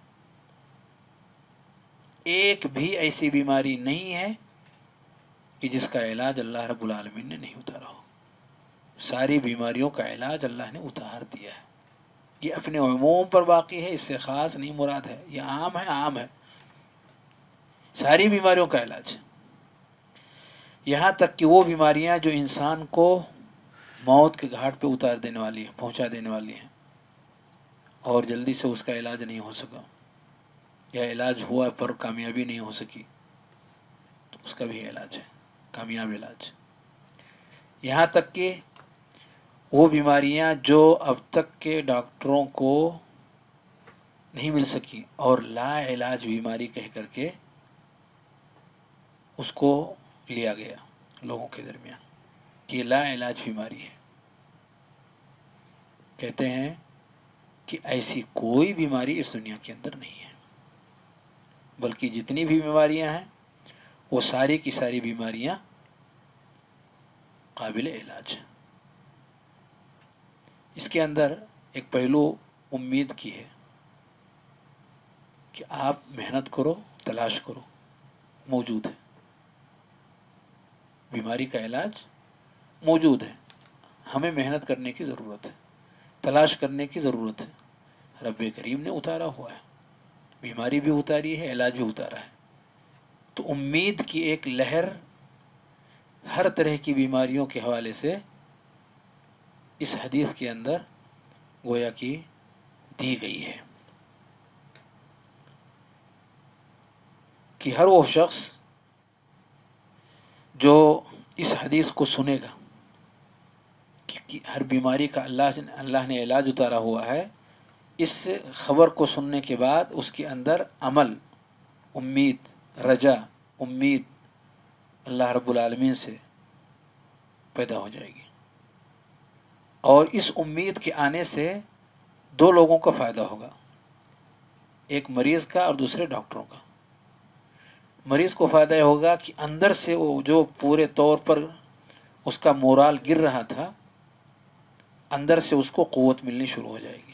ایک بھی ایسی بیماری نہیں ہے کہ جس کا علاج اللہ رب العالمین نے نہیں اتارا ہو، ساری بیماریوں کا علاج اللہ نے اتار دیا ہے۔ یہ اپنے عموم پر باقی ہے، اس سے خاص نہیں مراد ہے، یہ عام ہے، عام ہے، ساری بیماریوں کا علاج، یہاں تک کہ وہ بیماریاں جو انسان کو موت کے گھاٹ پہ اتار دینے والی ہیں، پہنچا دینے والی ہیں، اور جلدی سے اس کا علاج نہیں ہو سکا یا علاج ہوا پر کامیابی نہیں ہو سکی، تو اس کا بھی علاج ہے، کامیاب علاج۔ یہاں تک کہ وہ بیماریاں جو اب تک کے ڈاکٹروں کو نہیں مل سکی اور لا علاج بیماری کہہ کر کے اس کو لیا گیا لوگوں کے درمیان کہ لا علاج بیماری ہے، کہتے ہیں کہ ایسی کوئی بیماری اس دنیا کے اندر نہیں ہے، بلکہ جتنی بھی بیماریاں ہیں وہ ساری کی ساری بیماریاں قابل علاج ہیں۔ اس کے اندر ایک پہلو امید کی ہے کہ آپ محنت کرو، تلاش کرو، موجود ہے، بیماری کا علاج موجود ہے، ہمیں محنت کرنے کی ضرورت ہے، تلاش کرنے کی ضرورت ہے، رب کریم نے اتارا ہوا ہے، بیماری بھی اتاری ہے، علاج بھی اتارا ہے۔ تو امید کی ایک لہر ہر طرح کی بیماریوں کے حوالے سے اس حدیث کے اندر گویا کہ دی گئی ہے کہ ہر وہ شخص جو اس حدیث کو سنے گا کہ ہر بیماری کا اللہ اللہ نے علاج اتارا ہوا ہے، اس خبر کو سننے کے بعد اس کے اندر عمل، امید، رجا، امید اللہ رب العالمین سے پیدا ہو جائے گی، اور اس امید کے آنے سے دو لوگوں کا فائدہ ہوگا، ایک مریض کا اور دوسرے ڈاکٹروں کا۔ مریض کو فائدہ یہ ہوگا کہ اندر سے وہ جو پورے طور پر اس کا مورال گر رہا تھا، اندر سے اس کو قوت ملنی شروع ہو جائے گی،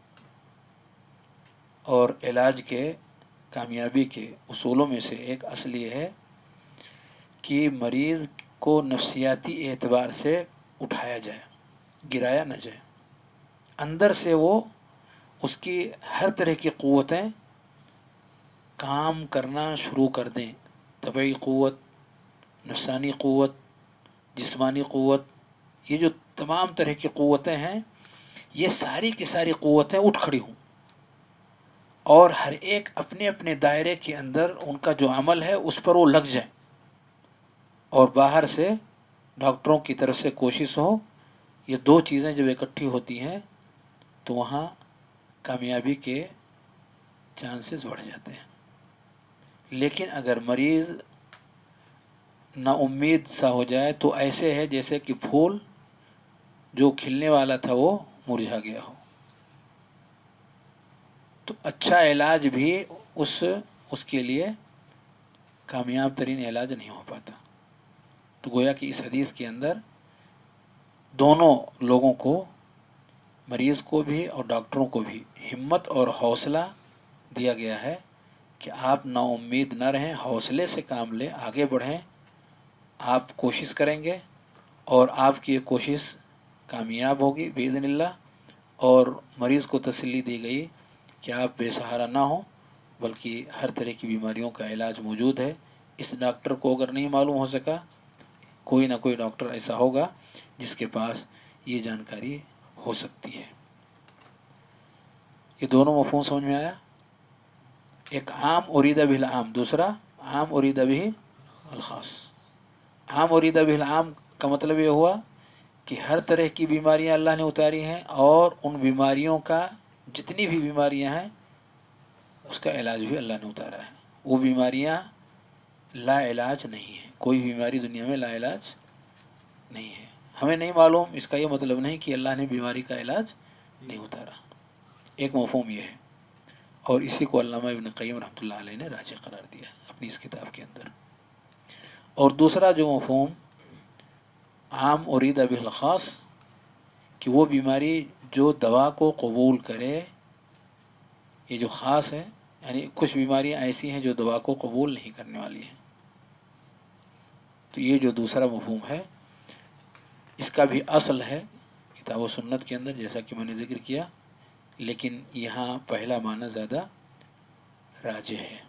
اور علاج کے کامیابی کے اصولوں میں سے ایک اصل یہ ہے کہ مریض کو نفسیاتی اعتبار سے اٹھایا جائے، گرایا نہ جائے، اندر سے وہ اس کی ہر طرح کی قوتیں کام کرنا شروع کر دیں، طبعی قوت، نفسانی قوت، جسمانی قوت، یہ جو تمام طرح کی قوتیں ہیں، یہ ساری کی ساری قوتیں اٹھ کھڑی ہوں، اور ہر ایک اپنے اپنے دائرے کے اندر ان کا جو عمل ہے اس پر وہ لگ جائیں، اور باہر سے ڈاکٹروں کی طرف سے کوشش ہو، یہ دو چیزیں جب اکٹھی ہوتی ہیں تو وہاں کامیابی کے چانسز بڑھ جاتے ہیں. لیکن اگر مریض نا امید سا ہو جائے تو ایسے ہے جیسے کہ پھول جو کھلنے والا تھا وہ مرجھا گیا ہو. تو اچھا علاج بھی اس اس کے لیے کامیاب ترین علاج نہیں ہو پاتا. تو گویا کہ اس حدیث کے اندر دونوں لوگوں کو، مریض کو بھی اور ڈاکٹروں کو بھی، ہمت اور حوصلہ دیا گیا ہے کہ آپ نا امید نہ رہیں، حوصلے سے کام لیں، آگے بڑھیں. آپ کوشش کریں گے اور آپ کی یہ کوشش کامیاب ہوگی بإذن اللہ. اور مریض کو تسلی دی گئی کہ آپ بے سہارا نہ ہوں، بلکہ ہر طرح کی بیماریوں کا علاج موجود ہے. اس ڈاکٹر کو اگر نہیں معلوم ہو سکا، کوئی نہ کوئی ڈاکٹر ایسا ہوگا جس کے پاس یہ جانکاری ہو سکتی ہے. یہ دونوں مفہوم سمجھ میں آیا؟ ایک عام ارید بہ العام، دوسرا عام ارید بہ الخاص. عام ارید بہ العام کا مطلب یہ ہوا کہ ہر طرح کی بیماریاں اللہ نے اتاری ہیں، اور ان بیماریوں کا جتنی بھی بیماریاں ہیں اس کا علاج بھی اللہ نے اتارا ہے. وہ بیماریاں لا علاج نہیں ہیں. کوئی بیماری دنیا میں لا علاج نہیں ہے. ہمیں نہیں معلوم، اس کا یہ مطلب نہیں کہ اللہ نے بیماری کا علاج نہیں اتارا. ایک مفہوم یہ ہے، اور اسی کو علامہ ابن قیم رحمۃ اللہ علیہ نے راجح قرار دیا اپنی اس کتاب کے اندر. اور دوسرا جو مفہوم عام ارید بہ الخاص، کہ وہ بیماری جو دوا کو قبول کرے، یہ جو خاص ہے، یعنی کچھ بیماریاں ایسی ہیں جو دوا کو قبول نہیں کرنے والی ہیں. تو یہ جو دوسرا مفہوم ہے، اس کا بھی اصل ہے کتاب و سنت کے اندر، جیسا کہ میں نے ذکر کیا، لیکن یہاں پہلا معنی زیادہ راجح ہے.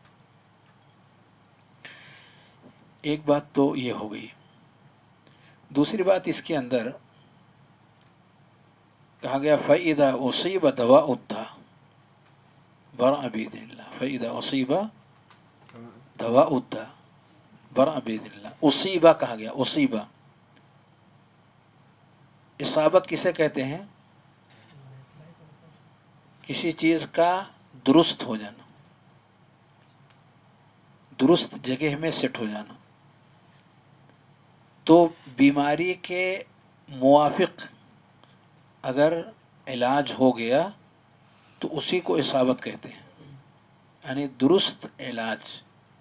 ایک بات تو یہ ہو گئی. دوسری بات اس کے اندر کہا گیا فَإِذَا أُصِيبَ دَوَاءُ الدَّاءِ بَرَأَ بِإِذْنِ اللَّهِ. فَإِذَا أُصِيبَ دَوَاءُ الدَّاءِ بَرَأَ بِإِذْنِ اللَّهِ. اصیبہ کہا گیا. اصیبہ، اصابت کسے کہتے ہیں؟ کسی چیز کا درست ہو جانا، درست جگہ میں سیٹ ہو جانا. تو بیماری کے موافق اگر علاج ہو گیا تو اسی کو اصابت کہتے ہیں. یعنی درست علاج،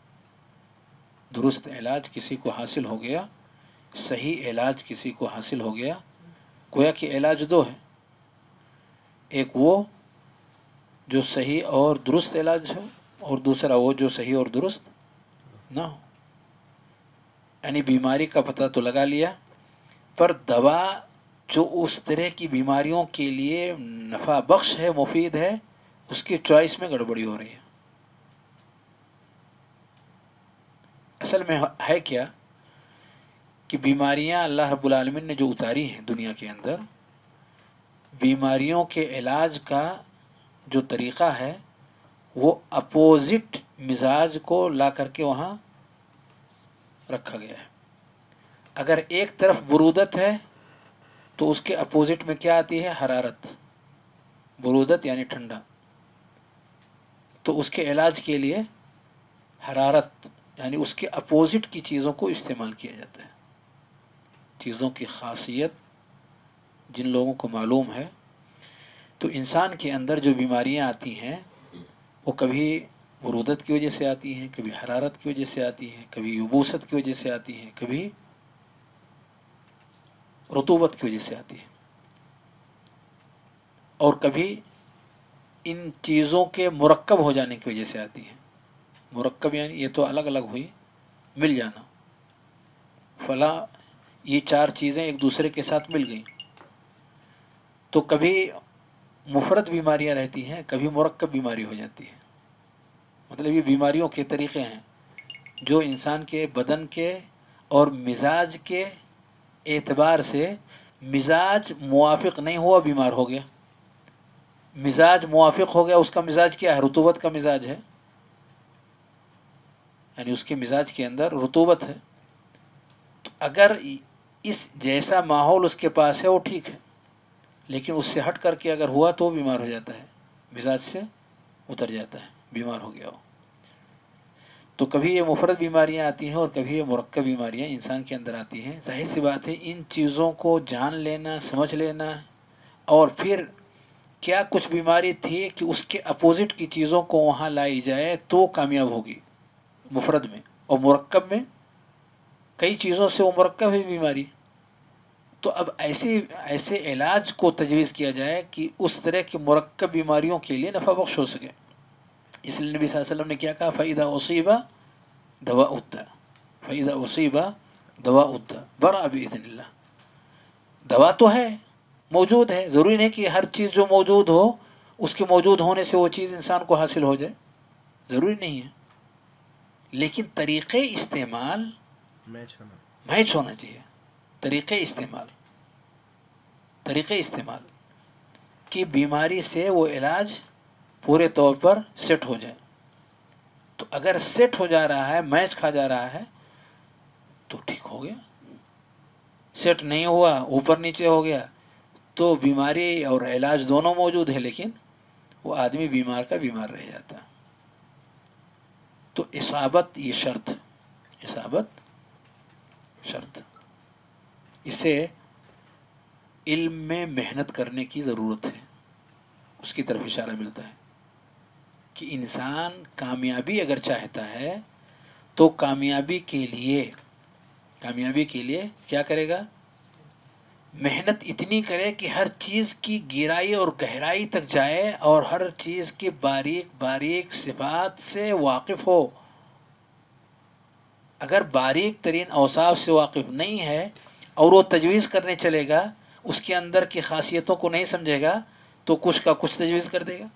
درست علاج کسی کو حاصل ہو گیا، صحیح علاج کسی کو حاصل ہو گیا. گویا کہ علاج دو ہے، ایک وہ جو صحیح اور درست علاج ہو، اور دوسرا وہ جو صحیح اور درست نہ ہو. یعنی بیماری کا پتہ تو لگا لیا، پر دوا جو اس طرح کی بیماریوں کے لیے نفع بخش ہے، مفید ہے، اس کی چوائس میں گڑبڑی ہو رہی ہے. اصل میں ہے کیا کہ بیماریاں اللہ رب العالمین نے جو اتاری ہیں دنیا کے اندر، بیماریوں کے علاج کا جو طریقہ ہے وہ اپوزٹ مزاج کو لا کر کے وہاں رکھا گیا ہے. اگر ایک طرف برودت ہے تو اس کے اپوزٹ میں کیا آتی ہے؟ حرارت. برودت یعنی ٹھنڈا، تو اس کے علاج کے لیے حرارت یعنی اس کے اپوزٹ کی چیزوں کو استعمال کیا جاتا ہے. چیزوں کی خاصیت جن لوگوں کو معلوم ہے، تو انسان کے اندر جو بیماریاں آتی ہیں وہ کبھی برودت کی وجہ سے آتی ہیں، کبھی حرارت کی وجہ سے آتی ہیں، کبھی یبوست کی وجہ سے آتی ہیں، کبھی رطوبت کی وجہ سے آتی ہیں، اور کبھی ان چیزوں کے مرکب ہو جانے کی وجہ سے آتی ہیں. مرکب یعنی یہ تو الگ الگ ہوئی، مل جانا. فلاں یہ چار چیزیں ایک دوسرے کے ساتھ مل گئیں، تو کبھی مفرد بیماریاں رہتی ہیں، کبھی مرکب بیماری ہو جاتی ہے. مطلب یہ بیماریوں کے طریقے ہیں جو انسان کے بدن کے اور مزاج کے اعتبار سے، مزاج موافق نہیں ہوا بیمار ہو گیا، مزاج موافق ہو گیا. اس کا مزاج کیا ہے؟ رطوبت کا مزاج ہے، یعنی اس کے مزاج کے اندر رطوبت ہے. تو اگر اس جیسا ماحول اس کے پاس ہے وہ ٹھیک ہے، لیکن اس سے ہٹ کر کے اگر ہوا تو وہ بیمار ہو جاتا ہے. مزاج سے اتر جاتا ہے، بیمار ہو گیا ہو. تو کبھی یہ مفرد بیماریاں آتی ہیں اور کبھی یہ مرکب بیماریاں انسان کے اندر آتی ہیں. ظاہر سی بات ہے ان چیزوں کو جان لینا، سمجھ لینا، اور پھر کیا کچھ بیماری تھی کہ اس کے اپوزٹ کی چیزوں کو وہاں لائی جائے تو کامیاب ہوگی مفرد میں. اور مرکب میں کئی چیزوں سے وہ مرکب ہے بیماری. تو اب ایسی ایسے علاج کو تجویز کیا جائے کہ اس طرح کی مرکب بیماریوں کے لیے نفع بخش ہو سکے. اس لیے نبی صلی اللہ علیہ وسلم نے کیا کہا، فَإِذَا أُصِيبَ دواء الدَّاء فَإِذَا أُصِيبَ دواء الدَّاء بَرَأَ بِإِذْنِ اللہ. دوا تو ہے، موجود ہے، ضروری نہیں کہ ہر چیز جو موجود ہو اس کے موجود ہونے سے وہ چیز انسان کو حاصل ہو جائے، ضروری نہیں ہے. لیکن طریقے استعمال میچ ہونا میچ ہونا چاہیے. طریقے استعمال طریقے استعمال کی بیماری سے وہ علاج پورے طور پر سیٹ ہو جائے. تو اگر سیٹ ہو جا رہا ہے، میچ کھا جا رہا ہے تو ٹھیک ہو گیا. سیٹ نہیں ہوا، اوپر نیچے ہو گیا تو بیماری اور علاج دونوں موجود ہے لیکن وہ آدمی بیمار کا بیمار رہ جاتا. تو اصابت یہ شرط اصابت شرط اسے علم میں محنت کرنے کی ضرورت ہے. اس کی طرف اشارہ ملتا ہے کہ انسان کامیابی اگر چاہتا ہے تو کامیابی کے لیے کامیابی کے لیے کیا کرے گا؟ محنت اتنی کرے کہ ہر چیز کی گہرائی اور گہرائی تک جائے اور ہر چیز کی باریک باریک صفات سے واقف ہو. اگر باریک ترین اوصاف سے واقف نہیں ہے اور وہ تجویز کرنے چلے گا، اس کے اندر کی خاصیتوں کو نہیں سمجھے گا تو کچھ کا کچھ تجویز کر دے گا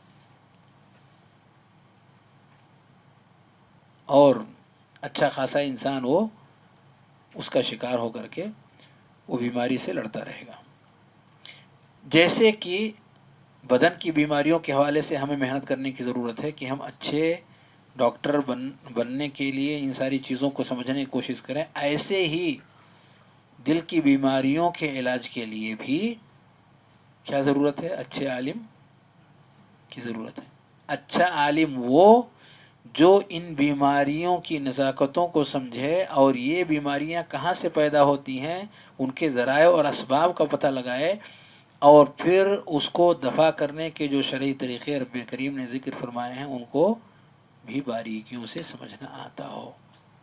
اور اچھا خاصا انسان وہ اس کا شکار ہو کر کے وہ بیماری سے لڑتا رہے گا. جیسے کہ بدن کی بیماریوں کے حوالے سے ہمیں محنت کرنے کی ضرورت ہے کہ ہم اچھے ڈاکٹر بن بننے کے لیے ان ساری چیزوں کو سمجھنے کی کوشش کریں، ایسے ہی دل کی بیماریوں کے علاج کے لیے بھی کیا ضرورت ہے؟ اچھے عالم کی ضرورت ہے. اچھا عالم وہ جو ان بیماریوں کی نزاکتوں کو سمجھے اور یہ بیماریاں کہاں سے پیدا ہوتی ہیں، ان کے ذرائع اور اسباب کا پتہ لگائے اور پھر اس کو دفع کرنے کے جو شرعی طریقے رب کریم نے ذکر فرمائے ہیں ان کو بھی باریکیوں سے سمجھنا آتا ہو.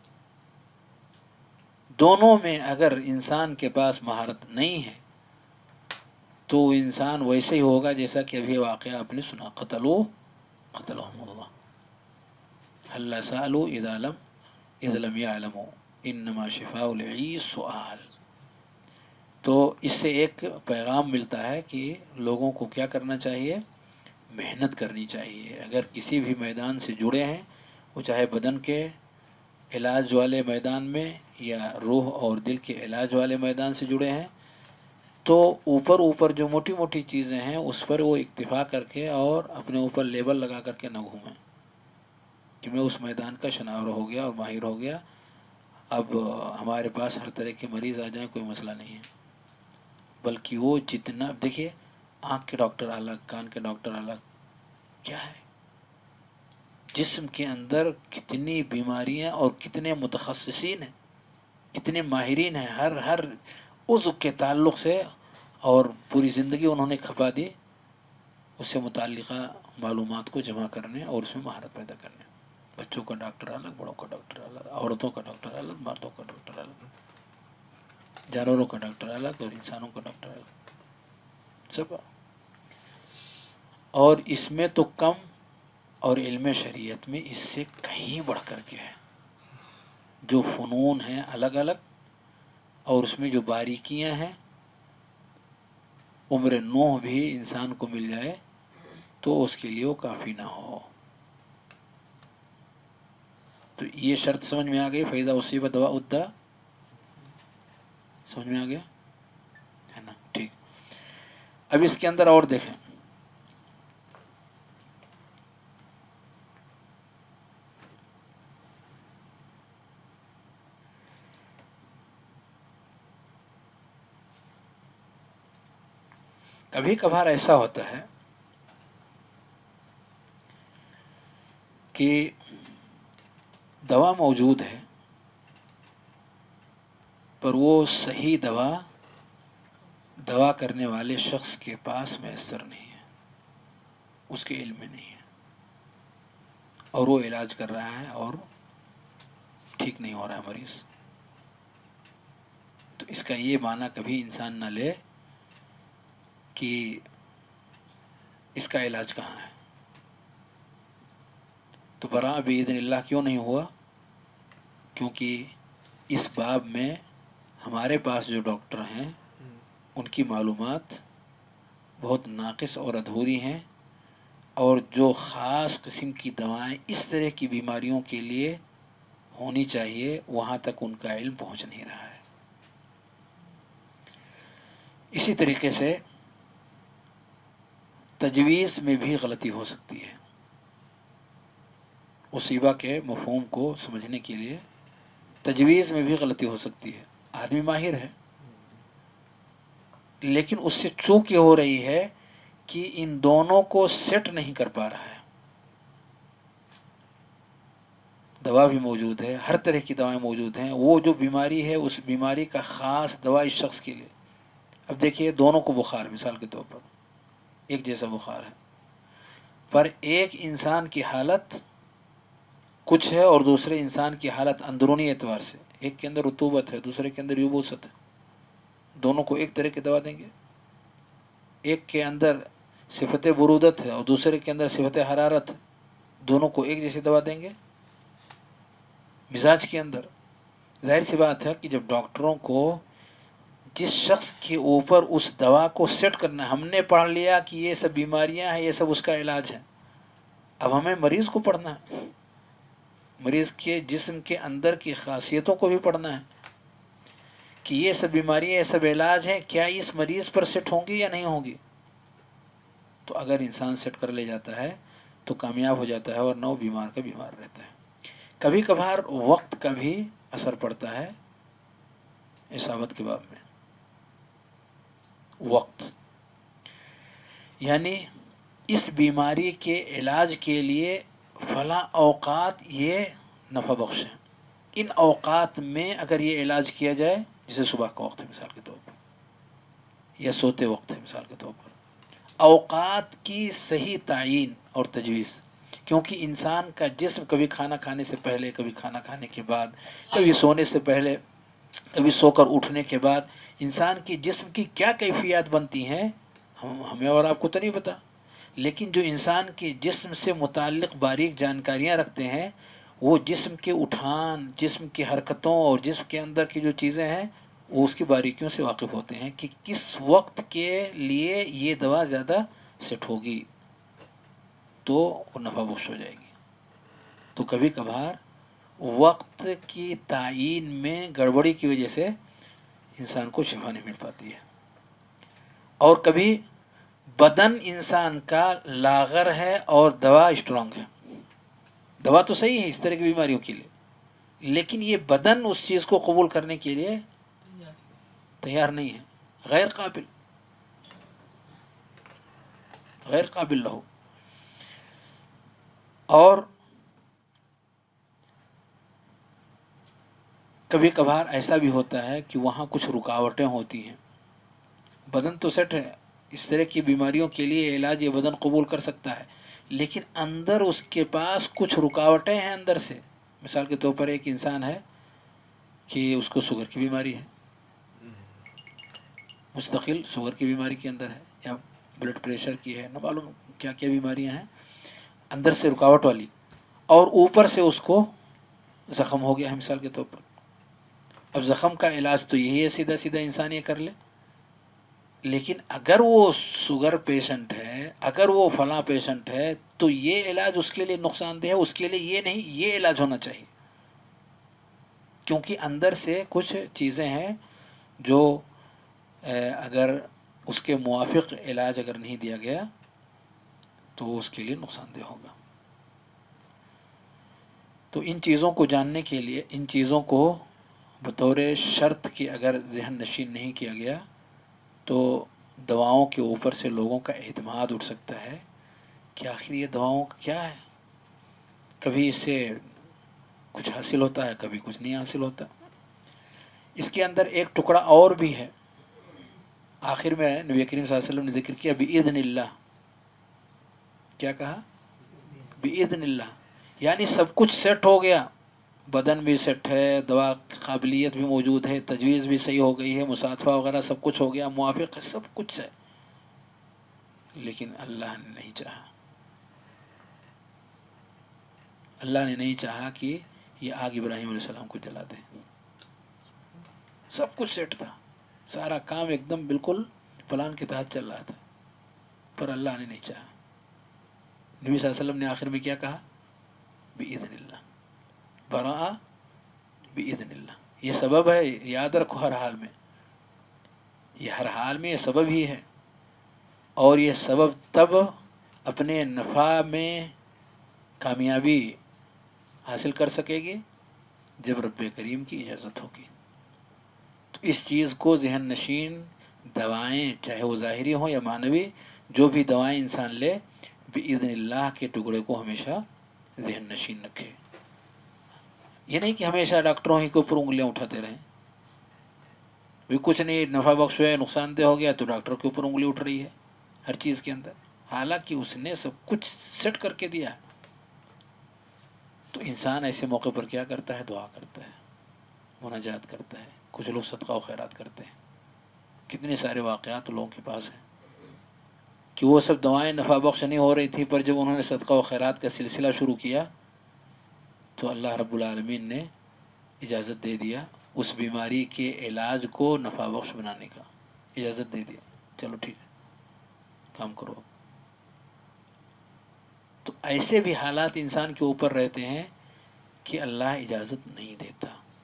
دونوں میں اگر انسان کے پاس مہارت نہیں ہے تو انسان ویسے ہی ہوگا جیسا کہ ابھی واقعہ آپ نے سنا، قتلوا قتلهم اللہ هل سألوا اذا لم اذا لم يعلموا انما شفاء العی السؤال. تو اس سے ایک پیغام ملتا ہے کہ لوگوں کو کیا کرنا چاہیے؟ محنت کرنی چاہیے. اگر کسی بھی میدان سے جڑے ہیں، وہ چاہے بدن کے علاج والے میدان میں یا روح اور دل کے علاج والے میدان سے جڑے ہیں، تو اوپر اوپر جو موٹی موٹی چیزیں ہیں اس پر وہ اکتفا کر کے اور اپنے اوپر لیبل لگا کر کے نہ گھومیں کہ میں اس میدان کا شناور ہو گیا اور ماہر ہو گیا، اب ہمارے پاس ہر طرح کے مریض آ جائیں کوئی مسئلہ نہیں ہے. بلکہ وہ جتنا دیکھیے، آنکھ کے ڈاکٹر الگ، کان کے ڈاکٹر الگ، کیا ہے جسم کے اندر کتنی بیماریاں اور کتنے متخصصین ہیں، کتنے ماہرین ہیں ہر ہر عضو کے تعلق سے، اور پوری زندگی انہوں نے کھپا دی اس سے متعلقہ معلومات کو جمع کرنے اور اس میں مہارت پیدا کرنے. بچوں کا ڈاکٹر الگ، بڑوں کا ڈاکٹر الگ، عورتوں کا ڈاکٹر الگ، مردوں کا ڈاکٹر الگ، جانوروں کا ڈاکٹر الگ اور انسانوں کا ڈاکٹر الگ سب. اور اس میں تو کم، اور علم شریعت میں اس سے کہیں بڑھ کر کے ہے. جو فنون ہیں الگ الگ اور اس میں جو باریکیاں ہیں، عمر نوح بھی انسان کو مل جائے تو اس کے لیے وہ کافی نہ ہو. تو یہ شرط سمجھ میں آ گئی، فَإِذَا أُصِيبَ دَوَاءُ الدَّاء، سمجھ میں آ گیا ہے نا؟ ٹھیک. اب اس کے اندر اور دیکھیں، کبھی کبھار ایسا ہوتا ہے کہ دوا موجود ہے پر وہ صحیح دوا دوا کرنے والے شخص کے پاس میسر نہیں ہے، اس کے علم میں نہیں ہے، اور وہ علاج کر رہا ہے اور ٹھیک نہیں ہو رہا ہے مریض. تو اس کا یہ معنی کبھی انسان نہ لے کہ اس کا علاج کہاں ہے. تو برآں بإذن اللہ کیوں نہیں ہوا؟ کیونکہ اس باب میں ہمارے پاس جو ڈاکٹر ہیں ان کی معلومات بہت ناقص اور ادھوری ہیں، اور جو خاص قسم کی دوائیں اس طرح کی بیماریوں کے لیے ہونی چاہیے وہاں تک ان کا علم پہنچ نہیں رہا ہے. اسی طریقے سے تجویز میں بھی غلطی ہو سکتی ہے. اصیبہ کے مفہوم کو سمجھنے کے لیے تجویز میں بھی غلطی ہو سکتی ہے. آدمی ماہر ہے لیکن اس سے چوک یہ ہو رہی ہے کہ ان دونوں کو سیٹ نہیں کر پا رہا ہے. دوا بھی موجود ہے، ہر طرح کی دوائیں موجود ہیں، وہ جو بیماری ہے اس بیماری کا خاص دوا اس شخص کے لیے. اب دیکھیے دونوں کو بخار، مثال کے طور پر ایک جیسا بخار ہے، پر ایک انسان کی حالت کچھ ہے اور دوسرے انسان کی حالت اندرونی اعتبار سے، ایک کے اندر رطوبت ہے دوسرے کے اندر یبوست ہے. دونوں کو ایک طرح کی دوا دیں گے؟ ایک کے اندر صفت برودت ہے اور دوسرے کے اندر صفت حرارت ہے، دونوں کو ایک جیسی دوا دیں گے؟ مزاج کے اندر ظاہر سی بات ہے کہ جب ڈاکٹروں کو جس شخص کے اوپر اس دوا کو سیٹ کرنا ہے، ہم نے پڑھ لیا کہ یہ سب بیماریاں ہیں، یہ سب اس کا علاج ہے، اب ہمیں مریض کو پڑھنا ہے، مریض کے جسم کے اندر کی خاصیتوں کو بھی پڑھنا ہے کہ یہ سب بیماریاں یہ سب علاج ہیں، کیا اس مریض پر سیٹ ہوں گی یا نہیں ہوں گی. تو اگر انسان سیٹ کر لے جاتا ہے تو کامیاب ہو جاتا ہے، اور نو بیمار کا بیمار رہتا ہے. کبھی کبھار وقت کا بھی اثر پڑتا ہے اصابت کے باب میں. وقت یعنی اس بیماری کے علاج کے لیے فلاں اوقات یہ نفع بخش ہیں، ان اوقات میں اگر یہ علاج کیا جائے، جیسے صبح کا وقت ہے مثال کے طور پر، یا سوتے وقت ہے مثال کے طور پر، اوقات کی صحیح تعیین اور تجویز. کیونکہ انسان کا جسم کبھی کھانا کھانے سے پہلے، کبھی کھانا کھانے کے بعد، کبھی سونے سے پہلے، کبھی سو کر اٹھنے کے بعد انسان کی جسم کی کیا کیفیات بنتی ہیں ہم ہمیں اور آپ کو تو نہیں پتا. لیکن جو انسان کے جسم سے متعلق باریک جانکاریاں رکھتے ہیں وہ جسم کے اٹھان، جسم کی حرکتوں اور جسم کے اندر کی جو چیزیں ہیں وہ اس کی باریکیوں سے واقف ہوتے ہیں کہ کس وقت کے لیے یہ دوا زیادہ سیٹ ہوگی تو وہ نفع بخش ہو جائے گی. تو کبھی کبھار وقت کی تعیین میں گڑبڑی کی وجہ سے انسان کو شفا نہیں مل پاتی ہے. اور کبھی بدن انسان کا لاغر ہے اور دوا اسٹرانگ ہے. دوا تو صحیح ہے اس طرح کی بیماریوں کے لیے، لیکن یہ بدن اس چیز کو قبول کرنے کے لیے تیار نہیں ہے، غیر قابل غیر قابل رہو. اور کبھی کبھار ایسا بھی ہوتا ہے کہ وہاں کچھ رکاوٹیں ہوتی ہیں. بدن تو سیٹ ہے، اس طرح کی بیماریوں کے لیے علاج یہ بدن قبول کر سکتا ہے، لیکن اندر اس کے پاس کچھ رکاوٹیں ہیں اندر سے. مثال کے طور پر ایک انسان ہے کہ اس کو شوگر کی بیماری ہے، مستقل شوگر کی بیماری کے اندر ہے، یا بلڈ پریشر کی ہے، نہ معلوم کیا کیا بیماریاں ہیں اندر سے رکاوٹ والی، اور اوپر سے اس کو زخم ہو گیا ہے مثال کے طور پر. اب زخم کا علاج تو یہی ہے سیدھا سیدھا انسان یہ کر لے، لیکن اگر وہ شوگر پیشنٹ ہے، اگر وہ فلاں پیشنٹ ہے تو یہ علاج اس کے لیے نقصان دہ ہے، اس کے لیے یہ نہیں، یہ علاج ہونا چاہیے. کیونکہ اندر سے کچھ چیزیں ہیں جو اگر اس کے موافق علاج اگر نہیں دیا گیا تو اس کے لیے نقصان دہ ہوگا. تو ان چیزوں کو جاننے کے لیے، ان چیزوں کو بطور شرط کے اگر ذہن نشین نہیں کیا گیا تو دواؤں کے اوپر سے لوگوں کا اعتماد اٹھ سکتا ہے کہ آخر یہ دواؤں کا کیا ہے، کبھی اس سے کچھ حاصل ہوتا ہے، کبھی کچھ نہیں حاصل ہوتا۔ اس کے اندر ایک ٹکڑا اور بھی ہے، آخر میں نبی کریم صلی اللہ علیہ وسلم نے ذکر کیا بِإِذْنِ اللہ، کیا کہا؟ بِإِذْنِ اللہ، یعنی سب کچھ سیٹ ہو گیا، بدن بھی سیٹ ہے، دوا قابلیت بھی موجود ہے، تجویز بھی صحیح ہو گئی ہے، مصادفہ وغیرہ سب کچھ ہو گیا، موافق ہے، سب کچھ ہے، لیکن اللہ نے نہیں چاہا، اللہ نے نہیں چاہا کہ یہ آگ ابراہیم علیہ السلام کو جلا دے۔ سب کچھ سیٹ تھا، سارا کام ایک دم بالکل پلان کے تحت چل رہا تھا، پر اللہ نے نہیں چاہا۔ نبی صلی اللہ علیہ وسلم نے آخر میں کیا کہا؟ بِإِذْنِ اللہ، برآ بِإِذْنِ اللہ۔ یہ سبب ہے، یاد رکھو ہر حال میں، یہ ہر حال میں یہ سبب ہی ہے، اور یہ سبب تب اپنے نفع میں کامیابی حاصل کر سکے گی جب رب کریم کی اجازت ہوگی۔ تو اس چیز کو ذہن نشین، دوائیں چاہے وہ ظاہری ہوں یا معنوی، جو بھی دوائیں انسان لے، بِإِذْنِ اللہ کے ٹکڑے کو ہمیشہ ذہن نشین رکھے۔ یہ نہیں کہ ہمیشہ ڈاکٹروں ہی کے اوپر انگلیاں اٹھاتے رہیں، بھی کچھ نہیں نفع بخش ہوا ہے، نقصان دہ ہو گیا تو ڈاکٹر کے اوپر انگلی اٹھ رہی ہے ہر چیز کے اندر، حالانکہ اس نے سب کچھ سیٹ کر کے دیا۔ تو انسان ایسے موقع پر کیا کرتا ہے؟ دعا کرتا ہے، مناجات کرتا ہے، کچھ لوگ صدقہ و خیرات کرتے ہیں۔ کتنے سارے واقعات لوگوں کے پاس ہیں کہ وہ سب دوائیں نفع بخش نہیں ہو رہی تھی، پر جب انہوں نے صدقہ و خیرات کا سلسلہ شروع کیا تو اللہ رب العالمین نے اجازت دے دیا، اس بیماری کے علاج کو نفع بخش بنانے کا اجازت دے دیا، چلو ٹھیک ہے کام کرو۔ تو ایسے بھی حالات انسان کے اوپر رہتے ہیں کہ اللہ اجازت نہیں دیتا۔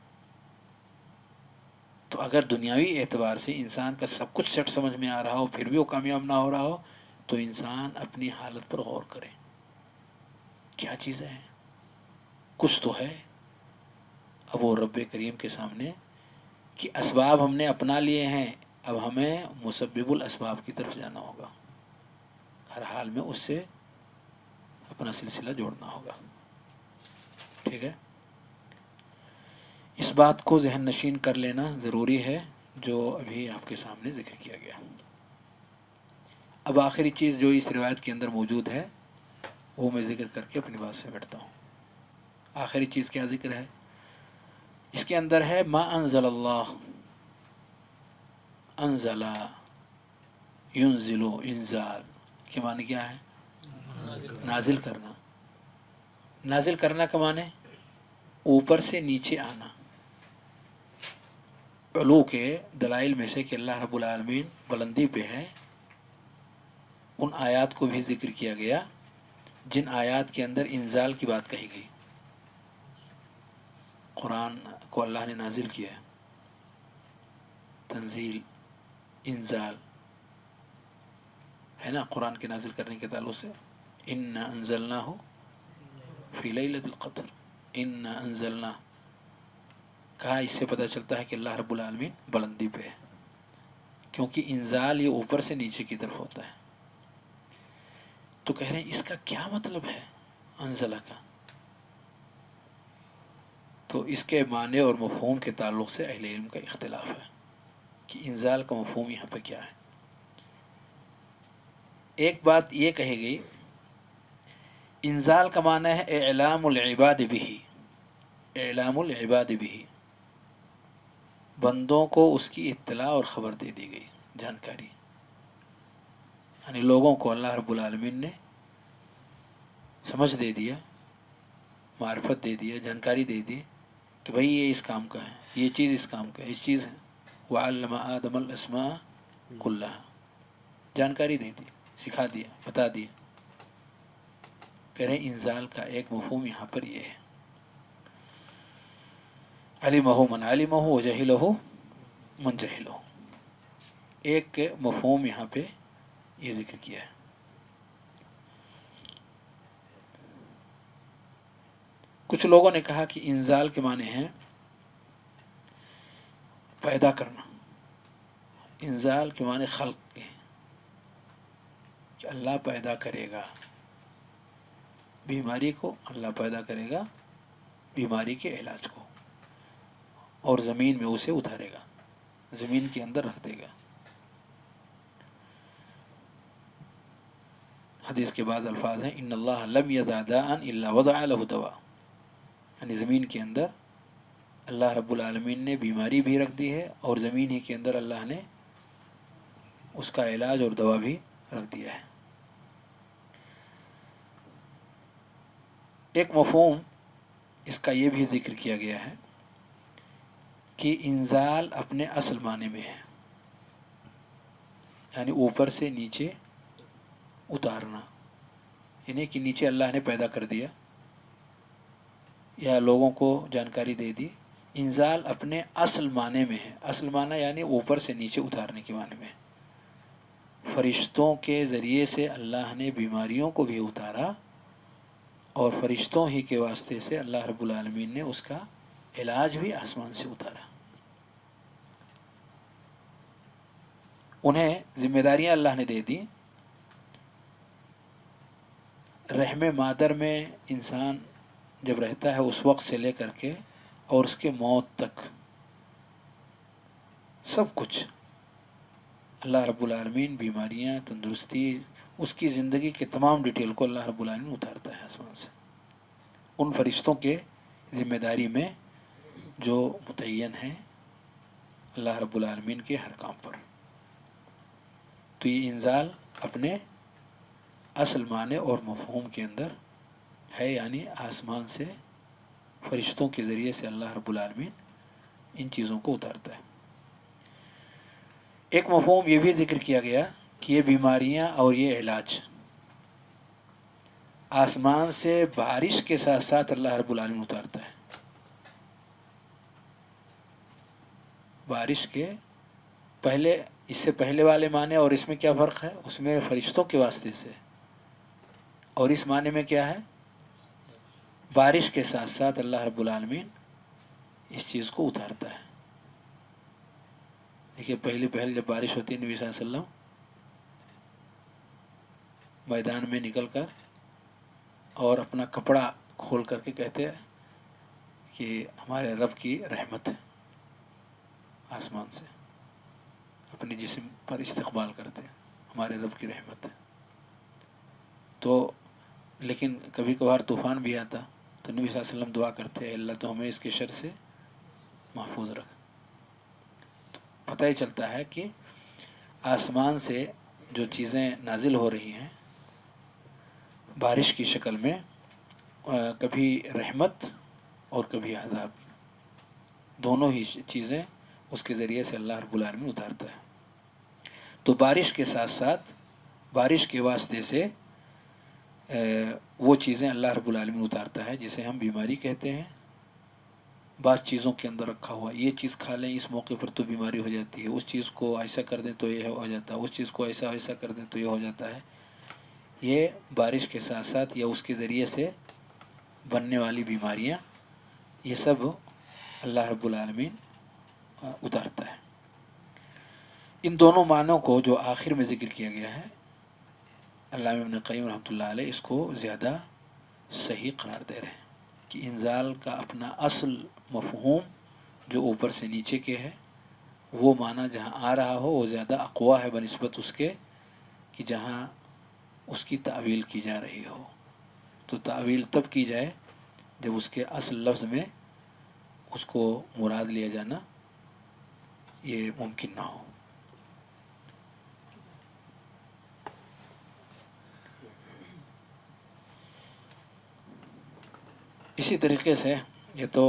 تو اگر دنیاوی اعتبار سے انسان کا سب کچھ سیٹ سمجھ میں آ رہا ہو پھر بھی وہ کامیاب نہ ہو رہا ہو، تو انسان اپنی حالت پر غور کرے، کیا چیزیں ہیں؟ کچھ تو ہے۔ اب وہ رب کریم کے سامنے کہ اسباب ہم نے اپنا لیے ہیں، اب ہمیں مسبب الاسباب کی طرف جانا ہوگا، ہر حال میں اس سے اپنا سلسلہ جوڑنا ہوگا، ٹھیک ہے؟ اس بات کو ذہن نشین کر لینا ضروری ہے جو ابھی آپ کے سامنے ذکر کیا گیا۔ اب آخری چیز جو اس روایت کے اندر موجود ہے وہ میں ذکر کر کے اپنی بات سے بیٹھتا ہوں۔ آخری چیز کیا ذکر ہے؟ اس کے اندر ہے ما انزل اللہ، انزل، ینزل، انزال کے معنی کیا ہے؟ نازل کرنا۔ نازل کرنا کا معنی اوپر سے نیچے آنا۔ علو کے دلائل میں سے کہ اللہ رب العالمین بلندی پہ ہے، ان آیات کو بھی ذکر کیا گیا جن آیات کے اندر انزال کی بات کہی گئی۔ قرآن کو اللہ نے نازل کیا، تنزیل، انزال ہے نا، قرآن کے نازل کرنے کے تعلق سے اِنَّا أَنزَلْنَاهُ فِي لَيْلَةِ الْقَدْرِ، اِنَّا أَنزَلْنَاهُ کہا، اس سے پتہ چلتا ہے کہ اللہ رب العالمین بلندی پہ ہے، کیونکہ انزال یہ اوپر سے نیچے کی طرف ہوتا ہے۔ تو کہہ رہے ہیں اس کا کیا مطلب ہے انزلہ کا؟ تو اس کے معنی اور مفہوم کے تعلق سے اہل علم کا اختلاف ہے کہ انزال کا مفہوم یہاں پہ کیا ہے۔ ایک بات یہ کہی گئی، انزال کا معنی ہے اعلام العباد بھی، اعلام العباد بھی، بندوں کو اس کی اطلاع اور خبر دے دی گئی، جانکاری، یعنی لوگوں کو اللہ رب العالمین نے سمجھ دے دیا، معرفت دے دیا، جانکاری دے دی کہ بھئی یہ اس کام کا ہے، یہ چیز اس کام کا ہے، یہ چیز ہے۔ وَعَلَّمَ آدَمَ الْأَسْمَاءَ كُلَّهَا، جانکاری دے دی، سکھا دیا، بتا دیا۔ کہہ رہے ہیں انزال کا ایک مفہوم یہاں پر یہ ہے، عَلِمَهُ مَنْ عَلِمَهُ وَجَهِلَهُ مَنْ جَهِلَهُ، ایک مفہوم یہاں پہ یہ ذکر کیا ہے۔ کچھ لوگوں نے کہا کہ انزال کے معنی ہیں پیدا کرنا، انزال کے معنی خلق کے ہیں کہ اللہ پیدا کرے گا، بیماری کو اللہ پیدا کرے گا، بیماری کے علاج کو، اور زمین میں اسے اتارے گا، زمین کے اندر رکھ دے گا۔ حدیث کے بعض الفاظ ہیں ان اللہ لم یضع داء الا وضع له دواء، یعنی زمین کے اندر اللہ رب العالمین نے بیماری بھی رکھ دی ہے، اور زمین ہی کے اندر اللہ نے اس کا علاج اور دوا بھی رکھ دیا ہے۔ ایک مفہوم اس کا یہ بھی ذکر کیا گیا ہے کہ انزال اپنے اصل معنی میں ہے، یعنی اوپر سے نیچے اتارنا، یعنی کہ نیچے اللہ نے پیدا کر دیا یا لوگوں کو جانکاری دے دی۔ انزال اپنے اصل معنی میں ہے، اصل معنی یعنی اوپر سے نیچے اتارنے کے معنی میں ہے۔ فرشتوں کے ذریعے سے اللہ نے بیماریوں کو بھی اتارا، اور فرشتوں ہی کے واسطے سے اللہ رب العالمین نے اس کا علاج بھی آسمان سے اتارا۔ انہیں ذمہ داریاں اللہ نے دے دی۔ رحم مادر میں انسان جب رہتا ہے اس وقت سے لے کر کے اور اس کے موت تک سب کچھ اللہ رب العالمین، بیماریاں، تندرستی، اس کی زندگی کے تمام ڈیٹیل کو اللہ رب العالمین اتارتا ہے آسمان سے، ان فرشتوں کے ذمہ داری میں جو متعین ہیں اللہ رب العالمین کے ہر کام پر۔ تو یہ انزال اپنے اصل معنی اور مفہوم کے اندر ہے، یعنی آسمان سے فرشتوں کے ذریعے سے اللہ رب العالمین ان چیزوں کو اتارتا ہے۔ ایک مفہوم یہ بھی ذکر کیا گیا کہ یہ بیماریاں اور یہ علاج آسمان سے بارش کے ساتھ ساتھ اللہ رب العالمین اتارتا ہے۔ بارش کے پہلے، اس سے پہلے والے معنی اور اس میں کیا فرق ہے؟ اس میں فرشتوں کے واسطے سے، اور اس معنی میں کیا ہے؟ بارش کے ساتھ ساتھ اللہ رب العالمین اس چیز کو اتارتا ہے۔ دیکھیے پہلی پہل جب بارش ہوتی ہے، نبی صلی اللہ علیہ وسلم میدان میں نکل کر اور اپنا کپڑا کھول کر کے کہتے ہیں کہ ہمارے رب کی رحمت ہے، آسمان سے اپنے جسم پر استقبال کرتے ہیں، ہمارے رب کی رحمت ہے۔ تو لیکن کبھی کبھار طوفان بھی آتا تو نبی صلی اللہ علیہ وسلم دعا کرتے ہیں اللہ تو ہمیں اس کے شر سے محفوظ رکھ۔ تو پتہ ہی چلتا ہے کہ آسمان سے جو چیزیں نازل ہو رہی ہیں بارش کی شکل میں، کبھی رحمت اور کبھی عذاب، دونوں ہی چیزیں اس کے ذریعے سے اللہ رب العالمین اتارتا ہے۔ تو بارش کے ساتھ ساتھ بارش کے واسطے سے وہ چیزیں اللہ رب العالمین اتارتا ہے جسے ہم بیماری کہتے ہیں۔ بعض چیزوں کے اندر رکھا ہوا، یہ چیز کھا لیں اس موقع پر تو بیماری ہو جاتی ہے، اس چیز کو ایسا کر دیں تو یہ ہو جاتا ہے، اس چیز کو ایسا ایسا کر دیں تو یہ ہو جاتا ہے۔ یہ بارش کے ساتھ ساتھ یا اس کے ذریعے سے بننے والی بیماریاں، یہ سب اللہ رب العالمین اتارتا ہے۔ ان دونوں معنوں کو جو آخر میں ذکر کیا گیا ہے، علامہ ابن قیم رحمۃ اللہ علیہ اس کو زیادہ صحیح قرار دے رہے ہیں کہ انزال کا اپنا اصل مفہوم جو اوپر سے نیچے کے ہے، وہ معنی جہاں آ رہا ہو وہ زیادہ اقویٰ ہے بنسبت اس کے کہ جہاں اس کی تعویل کی جا رہی ہو۔ تو تعویل تب کی جائے جب اس کے اصل لفظ میں اس کو مراد لیا جانا یہ ممکن نہ ہو۔ اسی طریقے سے یہ تو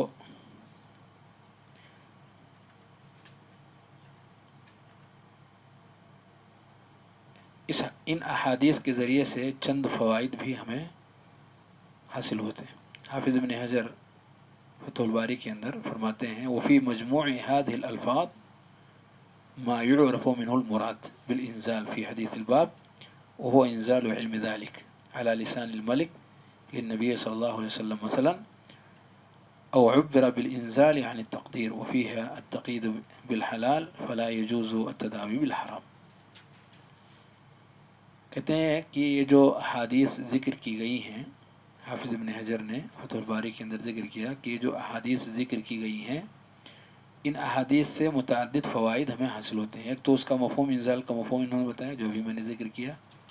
اس ان احادیث کے ذریعے سے چند فوائد بھی ہمیں حاصل ہوتے ہیں۔ حافظ ابن حجر فتح الباری کے اندر فرماتے ہیں وفی مجموع هذه الالفاظ ما يعرف منه المراد بالانزال في حديث الباب وهو انزال علم ذلك على لسان الملك للنبي صلى الله عليه وسلم مثلا، أو عبر بالإنزال عن التقدير وفيها التقييد بالحلال فلا يجوز التداوي بالحرام۔ کہتے ہیں کہ یہ جو احادیث ذکر کی گئی ہیں حافظ ابن حجر نے فتح الباری کے اندر ذکر کیا کہ یہ جو احادیث ذکر کی گئی ہیں ان احادیث سے متعدد فوائد ہمیں حاصل ہوتے ہیں. ایک تو اس کا مفہوم انزال کا مفہوم انہوں نے بتایا جو بھی میں نے ذکر کیا،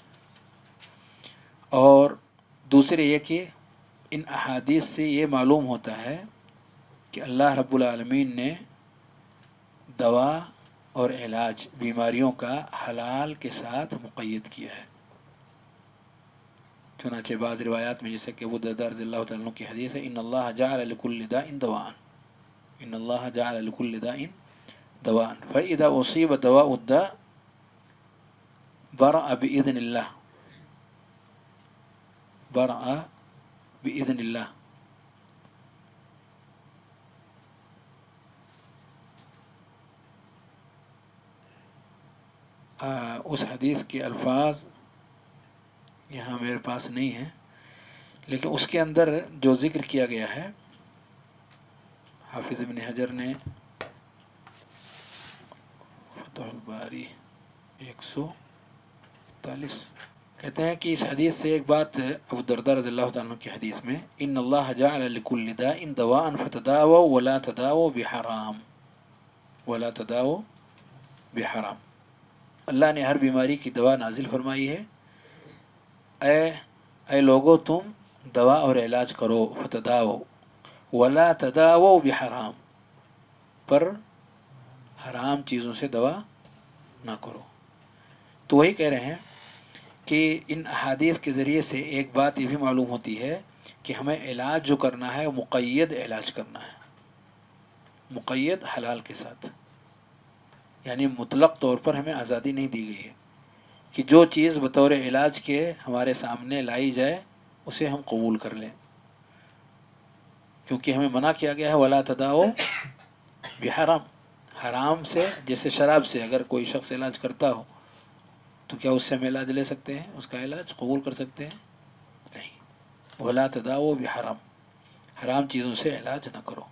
اور دوسرے یہ کہ ان احادیث سے یہ معلوم ہوتا ہے کہ اللہ رب العالمین نے دوا اور علاج بیماریوں کا حلال کے ساتھ مقید کیا ہے. چنانچہ بعض روایات میں جیسے کہ ابو درداء رضی اللہ تعالیٰ عنہ کی حدیث ہے ان اللہ جعل لكل داء دواء ان اللہ جعل لكل داء دواء فاذا اصيب دواء الداء برأ باذن اللہ برأ باذن اللہ. آ, اس حدیث کے الفاظ یہاں میرے پاس نہیں ہیں، لیکن اس کے اندر جو ذکر کیا گیا ہے حافظ ابن حجر نے فتح الباری ایک سو تالیس کہتے ہیں کہ اس حدیث سے ایک بات ابو الدرداء رضی اللہ تعالیٰ عنہ کی حدیث میں ان اللہ جعل لكل داء دواء فتداووا ولا تداووا بحرام ولا تداووا بحرام. اللہ نے ہر بیماری کی دوا نازل فرمائی ہے. اے اے لوگو تم دوا اور علاج کرو فتداو ولا تداو بحرام، پر حرام چیزوں سے دوا نہ کرو. تو وہی کہہ رہے ہیں کہ ان احادیث کے ذریعے سے ایک بات یہ بھی معلوم ہوتی ہے کہ ہمیں علاج جو کرنا ہے مقید علاج کرنا ہے، مقید حلال کے ساتھ. یعنی مطلق طور پر ہمیں آزادی نہیں دی گئی ہے کہ جو چیز بطور علاج کے ہمارے سامنے لائی جائے اسے ہم قبول کر لیں، کیونکہ ہمیں منع کیا گیا ہے ولا تداؤ بحرام. حرام سے جیسے شراب سے اگر کوئی شخص علاج کرتا ہو تو کیا اس سے ہم علاج لے سکتے ہیں، اس کا علاج قبول کر سکتے ہیں؟ نہیں. ولا تداؤ بحرام، حرام چیزوں سے علاج نہ کرو.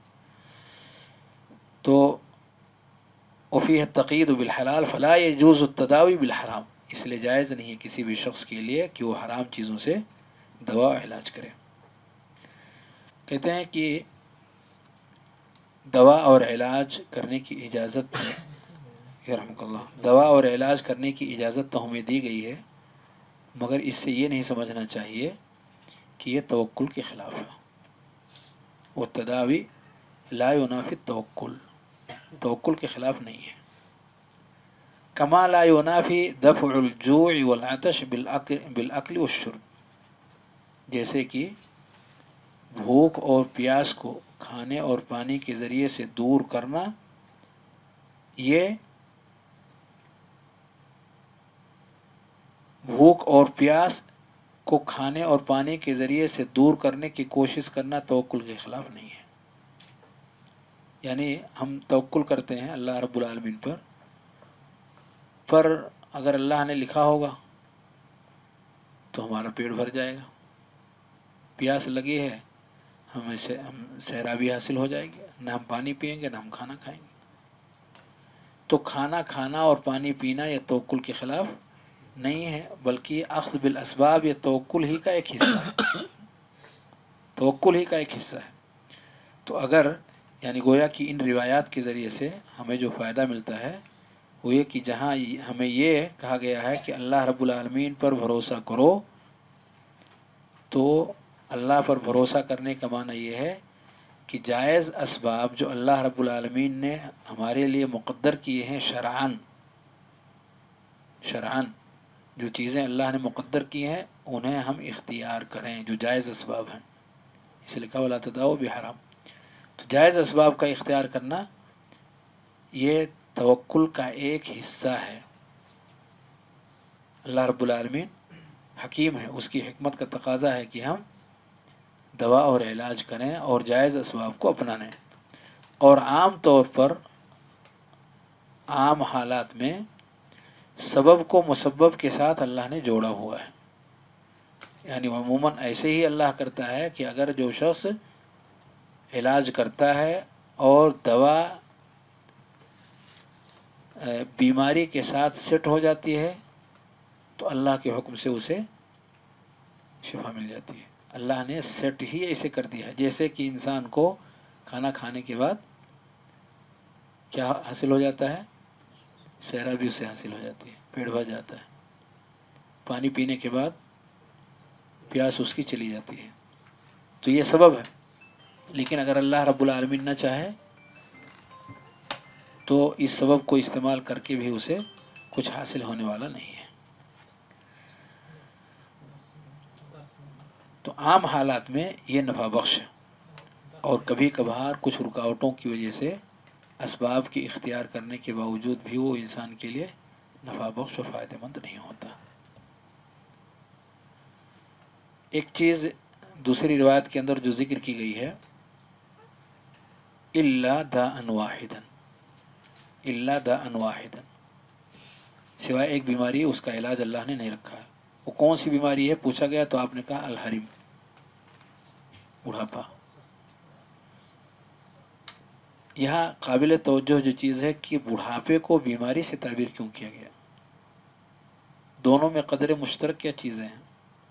تو وفیہ التقید بالحلال فلا يجوز التداوی بالحرام، اس لیے جائز نہیں ہے کسی بھی شخص کے لیے کہ وہ حرام چیزوں سے دوا و علاج کرے. کہتے ہیں کہ دوا اور علاج کرنے کی اجازت رحمک اللہ دوا اور علاج کرنے کی اجازت تو ہمیں دی گئی ہے، مگر اس سے یہ نہیں سمجھنا چاہیے کہ یہ توکل کے خلاف ہے. وہ تداوی لا ینافی التوکل، توکل کے خلاف نہیں ہے. کما لا ینافی دفع الجوع والعطش بالاکل والشرب، جیسے کہ بھوک اور پیاس کو کھانے اور پانی کے ذریعے سے دور کرنا یہ بھوک اور پیاس کو کھانے اور پانی کے ذریعے سے دور کرنے کی کوشش کرنا توکل کے خلاف نہیں ہے. یعنی ہم توکل کرتے ہیں اللہ رب العالمین پر پر اگر اللہ نے لکھا ہوگا تو ہمارا پیٹ بھر جائے گا، پیاس لگی ہے ہمیں سے ہم سیرابی حاصل ہو جائے گی، نہ ہم پانی پئیں گے نہ ہم کھانا کھائیں گے. تو کھانا کھانا اور پانی پینا یہ توکل کے خلاف نہیں ہے، بلکہ اخذ بالاسباب یہ توکل ہی کا ایک حصہ ہے، توکل ہی کا ایک حصہ ہے. تو اگر یعنی گویا کہ ان روایات کے ذریعے سے ہمیں جو فائدہ ملتا ہے وہ یہ کہ جہاں ہمیں یہ کہا گیا ہے کہ اللہ رب العالمین پر بھروسہ کرو، تو اللہ پر بھروسہ کرنے کا معنی یہ ہے کہ جائز اسباب جو اللہ رب العالمین نے ہمارے لیے مقدر کیے ہیں شرعاً شرعاً جو چیزیں اللہ نے مقدر کی ہیں انہیں ہم اختیار کریں، جو جائز اسباب ہیں. اس لیے کہا ولا تداؤ بحرام. تو جائز اسباب کا اختیار کرنا یہ توکل کا ایک حصہ ہے. اللہ رب العالمین حکیم ہے، اس کی حکمت کا تقاضا ہے کہ ہم دوا اور علاج کریں اور جائز اسباب کو اپنائیں. اور عام طور پر عام حالات میں سبب کو مسبب کے ساتھ اللہ نے جوڑا ہوا ہے. یعنی عموماً ایسے ہی اللہ کرتا ہے کہ اگر جو شخص علاج کرتا ہے اور دوا بیماری کے ساتھ سیٹ ہو جاتی ہے تو اللہ کے حکم سے اسے شفا مل جاتی ہے. اللہ نے سیٹ ہی ایسے کر دیا ہے جیسے کہ انسان کو کھانا کھانے کے بعد کیا حاصل ہو جاتا ہے، صحرا بھی اسے حاصل ہو جاتی ہے، پیٹ بھر جاتا ہے، پانی پینے کے بعد پیاس اس کی چلی جاتی ہے، تو یہ سبب ہے۔ لیکن اگر اللہ رب العالمین نہ چاہے تو اس سبب کو استعمال کر کے بھی اسے کچھ حاصل ہونے والا نہیں ہے۔ تو عام حالات میں یہ نفع بخش ہے، اور کبھی کبھار کچھ رکاوٹوں کی وجہ سے اسباب کی اختیار کرنے کے باوجود بھی وہ انسان کے لیے نفع بخش اور فائدہ مند نہیں ہوتا۔ ایک چیز دوسری روایت کے اندر جو ذکر کی گئی ہے، الا داء واحدا، الا داء واحدا، سوائے ایک بیماری ہے اس کا علاج اللہ نے نہیں رکھا ہے۔ وہ کون سی بیماری ہے پوچھا گیا تو آپ نے کہا الحرم، بڑھاپا۔ یہاں قابل توجہ جو چیز ہے کہ بڑھاپے کو بیماری سے تعبیر کیوں کیا گیا؟ دونوں میں قدر مشترک کیا چیزیں ہیں؟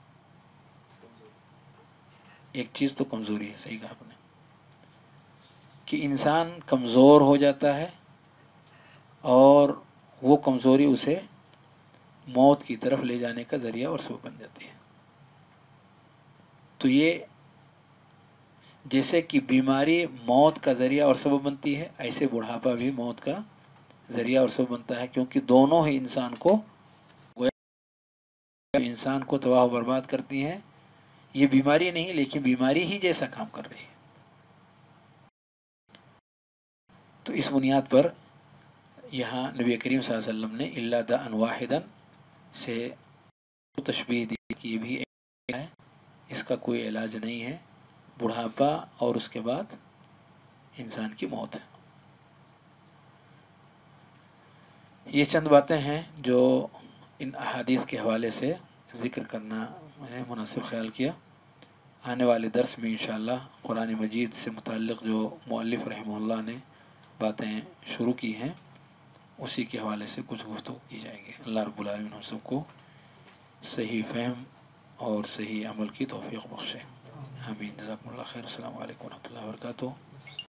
ایک چیز تو کمزوری ہے، صحیح کہا آپ نے، کہ انسان کمزور ہو جاتا ہے اور وہ کمزوری اسے موت کی طرف لے جانے کا ذریعہ اور سبب بن جاتی ہے۔ تو یہ جیسے کہ بیماری موت کا ذریعہ اور سبب بنتی ہے، ایسے بڑھاپا بھی موت کا ذریعہ اور سبب بنتا ہے، کیونکہ دونوں ہی انسان کو انسان کو تباہ و برباد کرتی ہیں۔ یہ بیماری نہیں لیکن بیماری ہی جیسا کام کر رہی ہے۔ تو اس بنیاد پر یہاں نبی کریم صلی اللہ علیہ وسلم نے الا داء واحدا سے تشبیہ دی کہ یہ بھی ایک ہے، اس کا کوئی علاج نہیں ہے، بڑھاپا اور اس کے بعد انسان کی موت۔ یہ چند باتیں ہیں جو ان احادیث کے حوالے سے ذکر کرنا میں نے مناسب خیال کیا۔ آنے والے درس میں انشاءاللہ قرآن مجید سے متعلق جو مؤلف رحمہ اللہ نے باتیں شروع کی ہیں اسی کے حوالے سے کچھ گفتگو کی جائے گی۔ اللہ رب العالمین ہم سب کو صحیح فہم اور صحیح عمل کی توفیق بخشے، آمین۔ جزاکم اللہ خیر، السلام علیکم ورحمۃ اللہ وبرکاتہ۔